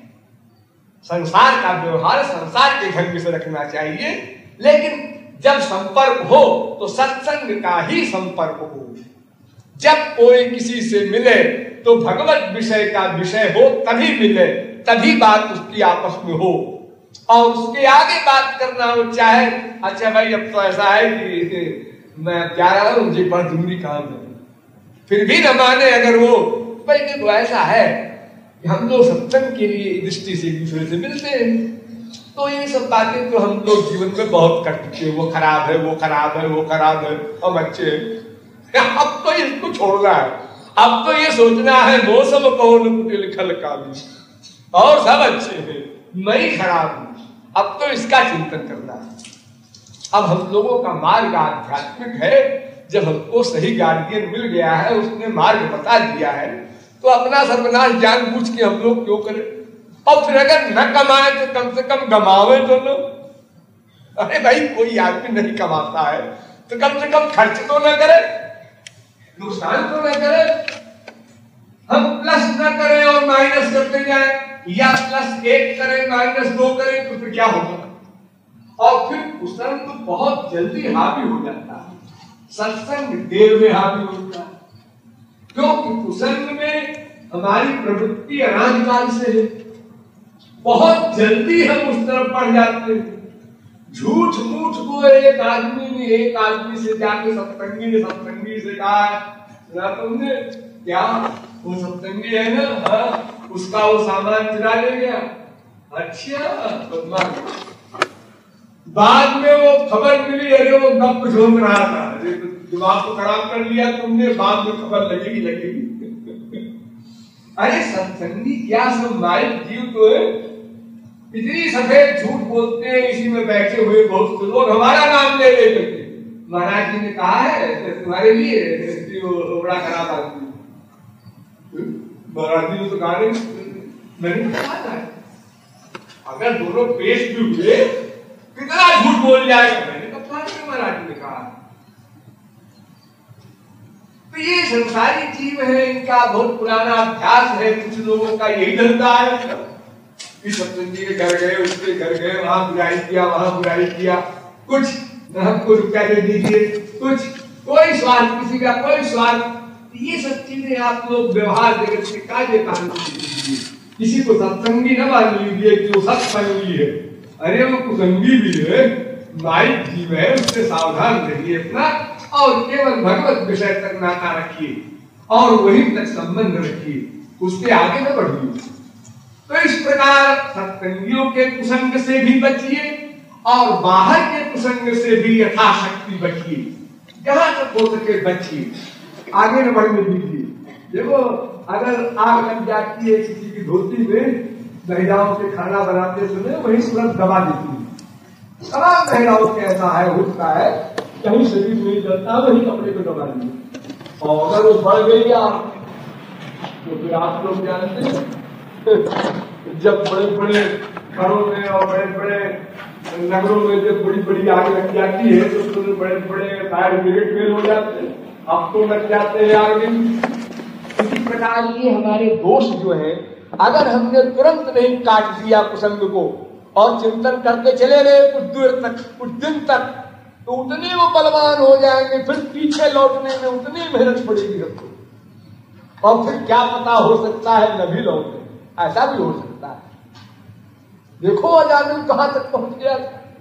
संसार का व्यवहार संसार के ढंग से रखना चाहिए, लेकिन जब संपर्क हो तो सत्संग का ही संपर्क हो। जब कोई किसी से मिले तो भगवत विषय का विषय हो, तभी मिले, तभी बात उसकी आपस में हो। और उसके आगे बात करना हो, चाहे अच्छा भाई अब तो ऐसा है कि मैं जा रहा हूं, मुझे बड़ा जरूरी काम है, फिर भी न माने अगर वो, भाई देखो ऐसा है कि हम लोग सत्संग के लिए दृष्टि से एक दूसरे से मिलते हैं, तो ये सब बातें तो हम लोग जीवन में बहुत कर चुके हैं, वो खराब है, वो खराब है, वो खराब है, हम अच्छे हैं। अब तो इसको छोड़ना है, अब तो ये सोचना है मौसम कौन कुटिल खल काली, और सब अच्छे हैं, मैं ही खराब हूं। अब तो इसका चिंतन करना है। अब हम लोगों का मार्ग आध्यात्मिक है, जब हमको सही गार्डियन मिल गया है, उसने मार्ग बता दिया है, तो अपना सर्वनाश जानबूझ के हम लोग क्यों करें? और फिर अगर न कमाए तो कम से कम गमावे तो लो। अरे भाई कोई आदमी नहीं कमाता है तो कम से कम खर्च तो न करे, नुकसान तो न करे। हम प्लस न करें और माइनस करते जाए, या +1 करें -2 करें, तो फिर क्या होगा? और फिर कुसंग तो बहुत जल्दी हावी हो जाता है, सत्संग देर में हावी होता है, क्योंकि कुसंग में हमारी प्रवृत्ति अनादिकाल से है, बहुत जल्दी हम उस तरफ बढ़ जाते हैं। झूठ मूठ को एक आदमी से जाके सत्संगी से कहा, सुना तुमने क्या वो सत्संगी है ना, हाँ, उसका वो सामान चुरा ले गया। अच्छा, बाद में वो खबर मिली, अरे वो गप झोंक रहा था, दिमाग को खराब कर लिया तुमने, बाद में खबर लगेगी। अरे सत्संगी क्या सब माइक जीव तो है, इतनी सफेद झूठ बोलते हैं, इसी में बैठे हुए बहुत से लोग हमारा नाम ले लेते थे। महाराज जी ने कहा है तुम्हारे लिए बड़ा खराब आदमी, महाराज जी ने तो कहा मैंने कहा था, अगर दोनों पेश भी हुए कितना झूठ बोल जाएगा, मैंने कहा महाराज जी ने कहा। तो ये संसारी जीव है, इनका बहुत पुराना अभ्यास है, कुछ लोगों का यही धंधा है। सत्संग जी के घर गए, उसके घर गए, वहां बुराई किया, वहां बुराई किया, कुछ हमको रुपया दे दीजिए, कुछ कोई स्वार्थ, किसी का कोई स्वार्थ। ये सब चीजें आप लोग व्यवहार जगत के कायदे कानून कीजिए। किसी को सत्संगी न मान लीजिए कि वो सत्संगी है, अरे वो कुसंगी भी है, माइक जीव है, उससे सावधान रहिए अपना, और केवल भगवत विषय तक नाता रखिए और वहीं तक संबंध रखिए, उसके आगे न बढ़िए। तो इस प्रकार सत्संगियों के कुसंग से भी बचिए और बाहर के कुसंग से भी यथाशक्ति बचिए, जहां तक हो सके बचिए, आगे न बढ़ने दीजिए। देखो अगर आग लग जाती है किसी की धोती में, महिलाओं के खाना बनाते समय वही तुरंत दबा देती है। तमाम महिलाओं के ऐसा है, होता है, कहीं शरीर नहीं जलता, वही कपड़े को दबा दिए, और अगर वो बढ़ गई आप तो फिर आप लोग जानते हैं जब बड़े बड़े घरों में और बड़े बड़े नगरों में जब बड़ी बड़ी आग लग जाती है तो बड़े बड़े फायर ब्रिगेड फेल हो जाते हैं, अब तो लग जाते हैं आग। इसी प्रकार ये हमारे दोष जो है, अगर हमने तुरंत नहीं काट दिया कुसंग को और चिंतन करके चले गए कुछ दूर तक, कुछ दिन तक, तो उतने वो बलवान हो जाएंगे, फिर पीछे लौटने में उतनी मेहनत पड़ेगी हमको, और फिर क्या पता हो सकता है न भी लौटे, ऐसा भी हो सकता है। देखो अजामिल कहां तक पहुंच गया,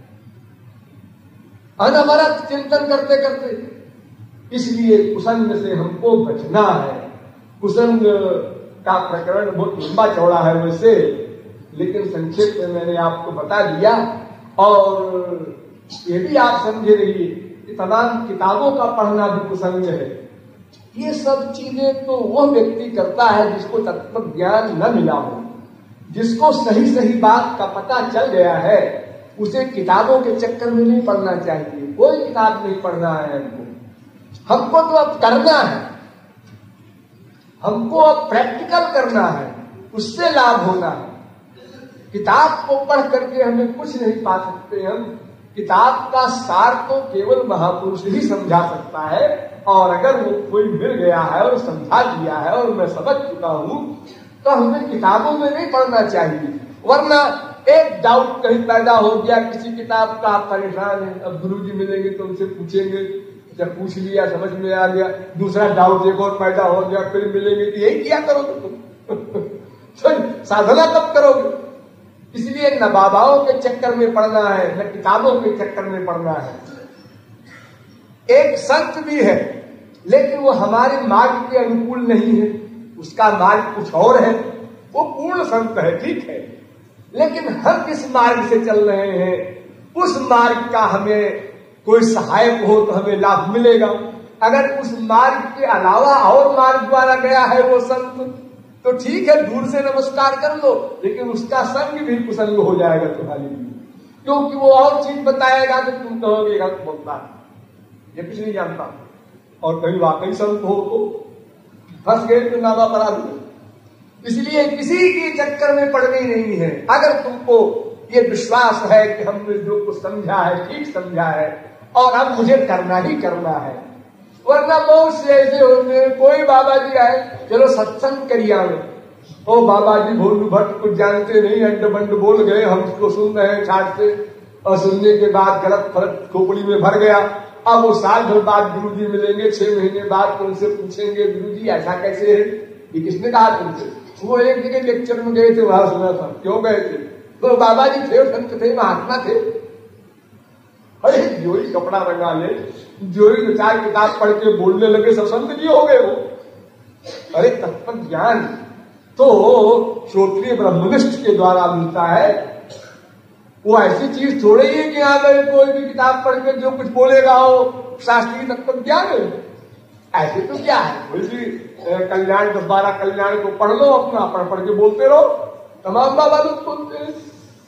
अनवरत चिंतन करते करते। इसलिए कुसंग से हमको बचना है। कुसंग का प्रकरण बहुत लंबा चौड़ा है वैसे, लेकिन संक्षेप में मैंने आपको बता दिया। और ये भी आप समझे रहिए कि तमाम किताबों का पढ़ना भी कुसंग है। ये सब चीजें तो वह व्यक्ति करता है जिसको तत्व ज्ञान न मिला हो, जिसको सही सही बात का पता चल गया है, उसे किताबों के चक्कर में नहीं पढ़ना चाहिए। कोई किताब नहीं पढ़ना है हमको तो अब करना है, हमको अब प्रैक्टिकल करना है, उससे लाभ होना है। किताब को पढ़ करके हमें कुछ नहीं पा सकते हम। किताब का सार तो केवल महापुरुष ही समझा सकता है, और अगर वो कोई मिल गया है और समझा दिया है और मैं समझ चुका हूं, तो हमें किताबों में नहीं पढ़ना चाहिए। वरना एक डाउट कहीं पैदा हो गया किसी किताब का, आप परेशान है, अब गुरुजी मिलेंगे तो उनसे पूछेंगे, जब पूछ लिया समझ में आ गया, दूसरा डाउट एक और पैदा हो गया, फिर मिलेंगे तो यही किया करोगे तुम साधना कब करोगे? इसलिए न बाबाओं के चक्कर में पढ़ना है, न किताबों के चक्कर में पढ़ना है। एक संत भी है, लेकिन वो हमारे मार्ग के अनुकूल नहीं है, उसका मार्ग कुछ और है, वो पूर्ण संत है, ठीक है, लेकिन हम किस मार्ग से चल रहे हैं, उस मार्ग का हमें कोई सहायक हो तो हमें लाभ मिलेगा। अगर उस मार्ग के अलावा और मार्ग द्वारा गया है वो संत, तो ठीक है, दूर से नमस्कार कर लो, लेकिन उसका संग भी कुसंग हो जाएगा तुम्हारे लिए, क्योंकि वो और चीज बताएगा तो तुम कहोगे गलत बोलता है, ये कुछ नहीं जानता, और कहीं वाकई संत हो तो फंस गए तो नामा बना दो। इसलिए किसी के चक्कर में पड़नी नहीं है। अगर तुमको ये विश्वास है कि हमने जो कुछ समझा है ठीक समझा है और अब मुझे करना ही करना है, वरना बहुत से ऐसे होंगे, कोई बाबा जी आए, चलो सत्संग करिया में, ओ बाबा जी भोलू भट्ट कुछ जानते नहीं, अंड बंड बोल गए, हम उसको सुन रहे हैं ठाट से, और सुनने के बाद गलत फलत खोपड़ी में भर गया। अब वो साल भर बाद गुरुजी मिलेंगे, 6 महीने बाद तो उनसे पूछेंगे, गुरुजी ऐसा कैसे है, ये किसने कहा तुमसे? वो एक जगह लेक्चर में गए थे, वहां सुना था। क्यों गए थे? तो बाबा जी थे, संत थे, महात्मा थे। अरे जो ही कपड़ा रंगा ले, जो ही 2-4 किताब पढ़ के बोलने लगे, सब संत जी हो गए वो। अरे तत्व ज्ञान तो श्रोत्रिय ब्रह्मनिष्ठ के द्वारा मिलता है। वो ऐसी चीज थोड़ी है कि यहाँ पर कोई भी किताब पढ़ के जो कुछ बोलेगा हो शास्त्रीय तत्व ज्ञान है। ऐसे तो क्या है, कोई भी कल्याण 10-12 कल्याण को पढ़ लो, अपना पढ़ के बोलते रहो। तमाम बाबा लोग बोलते हैं,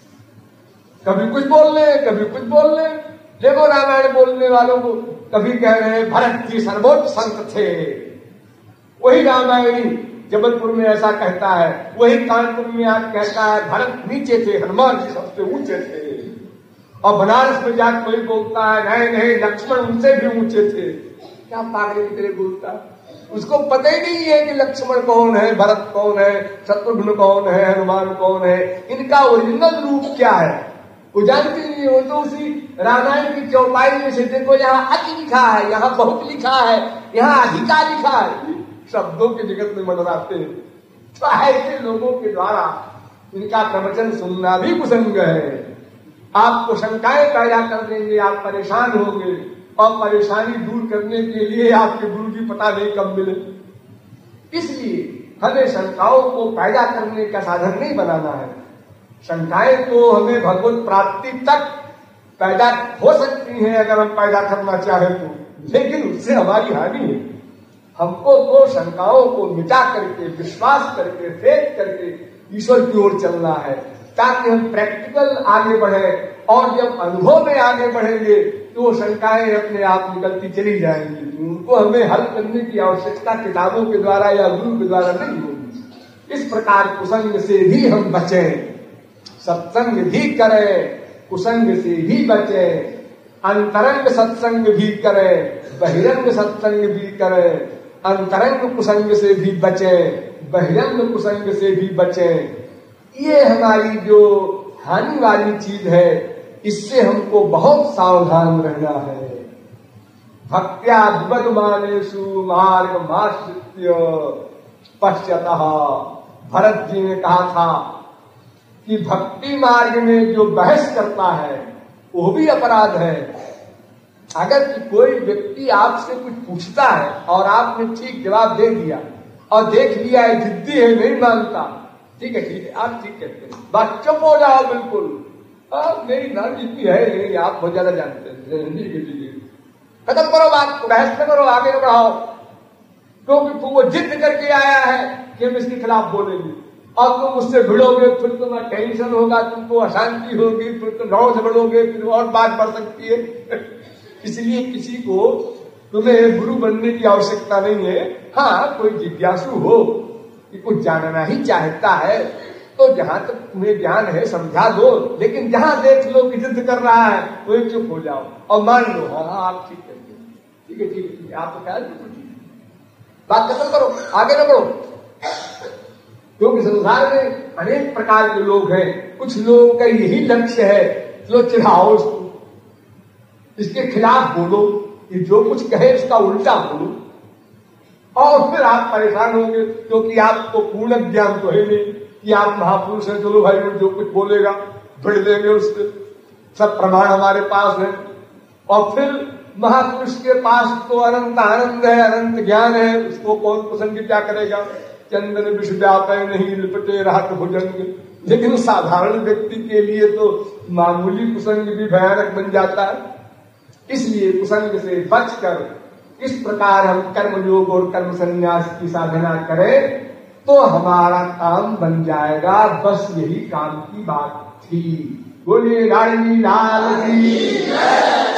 कभी कुछ बोल ले, कभी कुछ बोल ले। देखो रामायण बोलने वालों को कभी कह रहे हैं भरत जी सर्वोच्च संत थे, वही रामायणी जबलपुर में ऐसा कहता है, वही कानपुर में आज कहता है भरत नीचे थे, हनुमान जी सबसे ऊंचे थे, और बनारस में जाकर कोई बोलता है नहीं नहीं लक्ष्मण उनसे भी ऊंचे थे। क्या पागल की तरह बोलता, उसको पता ही नहीं है कि लक्ष्मण कौन है, भरत कौन है, शत्रुघ्न कौन है, हनुमान कौन है, इनका ओरिजिनल रूप क्या है, वो जानती नहीं है। वो तो उसी रामायण की चौपाई में से देखो यहाँ अति लिखा है, यहाँ बहुत लिखा है, यहाँ अधिकार लिखा है, शब्दों के जगत में मंडराते हैं। तो ऐसे लोगों के द्वारा इनका प्रवचन सुनना भी कुसंग है। आपको शंकाएं पैदा कर देंगे, आप परेशान होंगे, और परेशानी दूर करने के लिए आपके गुरु जी पता नहीं कब मिले। इसलिए हमें शंकाओं को पैदा करने का साधन नहीं बनाना है। शंकाएं तो हमें भगवत प्राप्ति तक पैदा हो सकती हैं अगर हम पैदा करना चाहें तो, लेकिन उससे हमारी हानि है। हमको तो शंकाओं को मिटा करके, विश्वास करके, फेंक करके ईश्वर की ओर चलना है, ताकि हम प्रैक्टिकल आगे बढ़े। और जब अनुभव में आगे बढ़ेंगे तो वो शंकाएं अपने आप निकलती चली जाएंगी। उनको हमें हल करने की आवश्यकता किताबों के द्वारा या गुरु के द्वारा नहीं होगी। इस प्रकार कुसंग से भी हम बचें, सत्संग भी करें, कुसंग से भी बचें, अंतरंग सत्संग भी करें, बहिरंग सत्संग भी करें, अंतरंग कुसंग से भी बचें, बहिरंग कुसंग से भी बचें। ये हमारी जो हानि वाली चीज है, इससे हमको बहुत सावधान रहना है। भक्त्या विबदमानेषु मार्गमाश्रित्य पश्यतः, भरत जी ने कहा था कि भक्ति मार्ग में जो बहस करता है वो भी अपराध है। अगर कोई व्यक्ति आपसे कुछ पूछता है और आपने ठीक जवाब दे दिया और देख लिया है जिद्दी है, नहीं मानता, ठीक है आप ठीक कहते हैं, बात चुप हो जाओ बिल्कुल, मेरी नाम जितनी है नहीं, आप बहुत ज्यादा जानते हैं, ठीक है खत्म करो बात, बहस न करो, आगे न बढ़ाओ। क्योंकि वो जिद करके आया है कि हम इसके खिलाफ बोलेंगे, और तुम उससे भिड़ोगे, फिर तुम्हें टेंशन होगा, तुमको अशांति होगी, फिर तुम लड़ो झगड़ोगे, फिर और बात बढ़ सकती है। इसलिए किसी को तुम्हें गुरु बनने की आवश्यकता नहीं है। हाँ, कोई जिज्ञासु हो कि कुछ जानना ही चाहता है तो जहां तक तुम्हें ज्ञान है समझा दो, लेकिन जहां देख लो कि जिद कर रहा है वही चुप हो जाओ और मान लो हाँ आप ठीक कहते हैं, ठीक है ठीक है, आप तो ख्याल बिल्कुल ठीक है, बात खत्म करो, आगे न बढ़ो। क्योंकि संसार में अनेक प्रकार के लोग हैं, कुछ लोगों का यही लक्ष्य है, लो चिढ़ाओ इसको, इसके खिलाफ बोलो, ये जो कुछ कहे उसका उल्टा बोलो, और फिर आप परेशान होंगे, क्योंकि आपको पूर्ण ज्ञान तो है नहीं कि आप महापुरुष हैं, चलो भाई जो कुछ बोलेगा भिड़ देंगे उससे, सब प्रमाण हमारे पास है। और फिर महापुरुष के पास तो अनंत आनंद है, अनंत ज्ञान है, उसको कौन कुसंग क्या करेगा, चंदन विष व्यापय नहीं लिपटे रात भुजंग। लेकिन साधारण व्यक्ति के लिए तो मामूली कुसंग भी भयानक बन जाता है। इसलिए कुसंग से बचकर इस प्रकार हम कर्म योग और कर्म संन्यास की साधना करें तो हमारा काम बन जाएगा। बस यही काम की बात थी। बोलिए लाडली लाल की।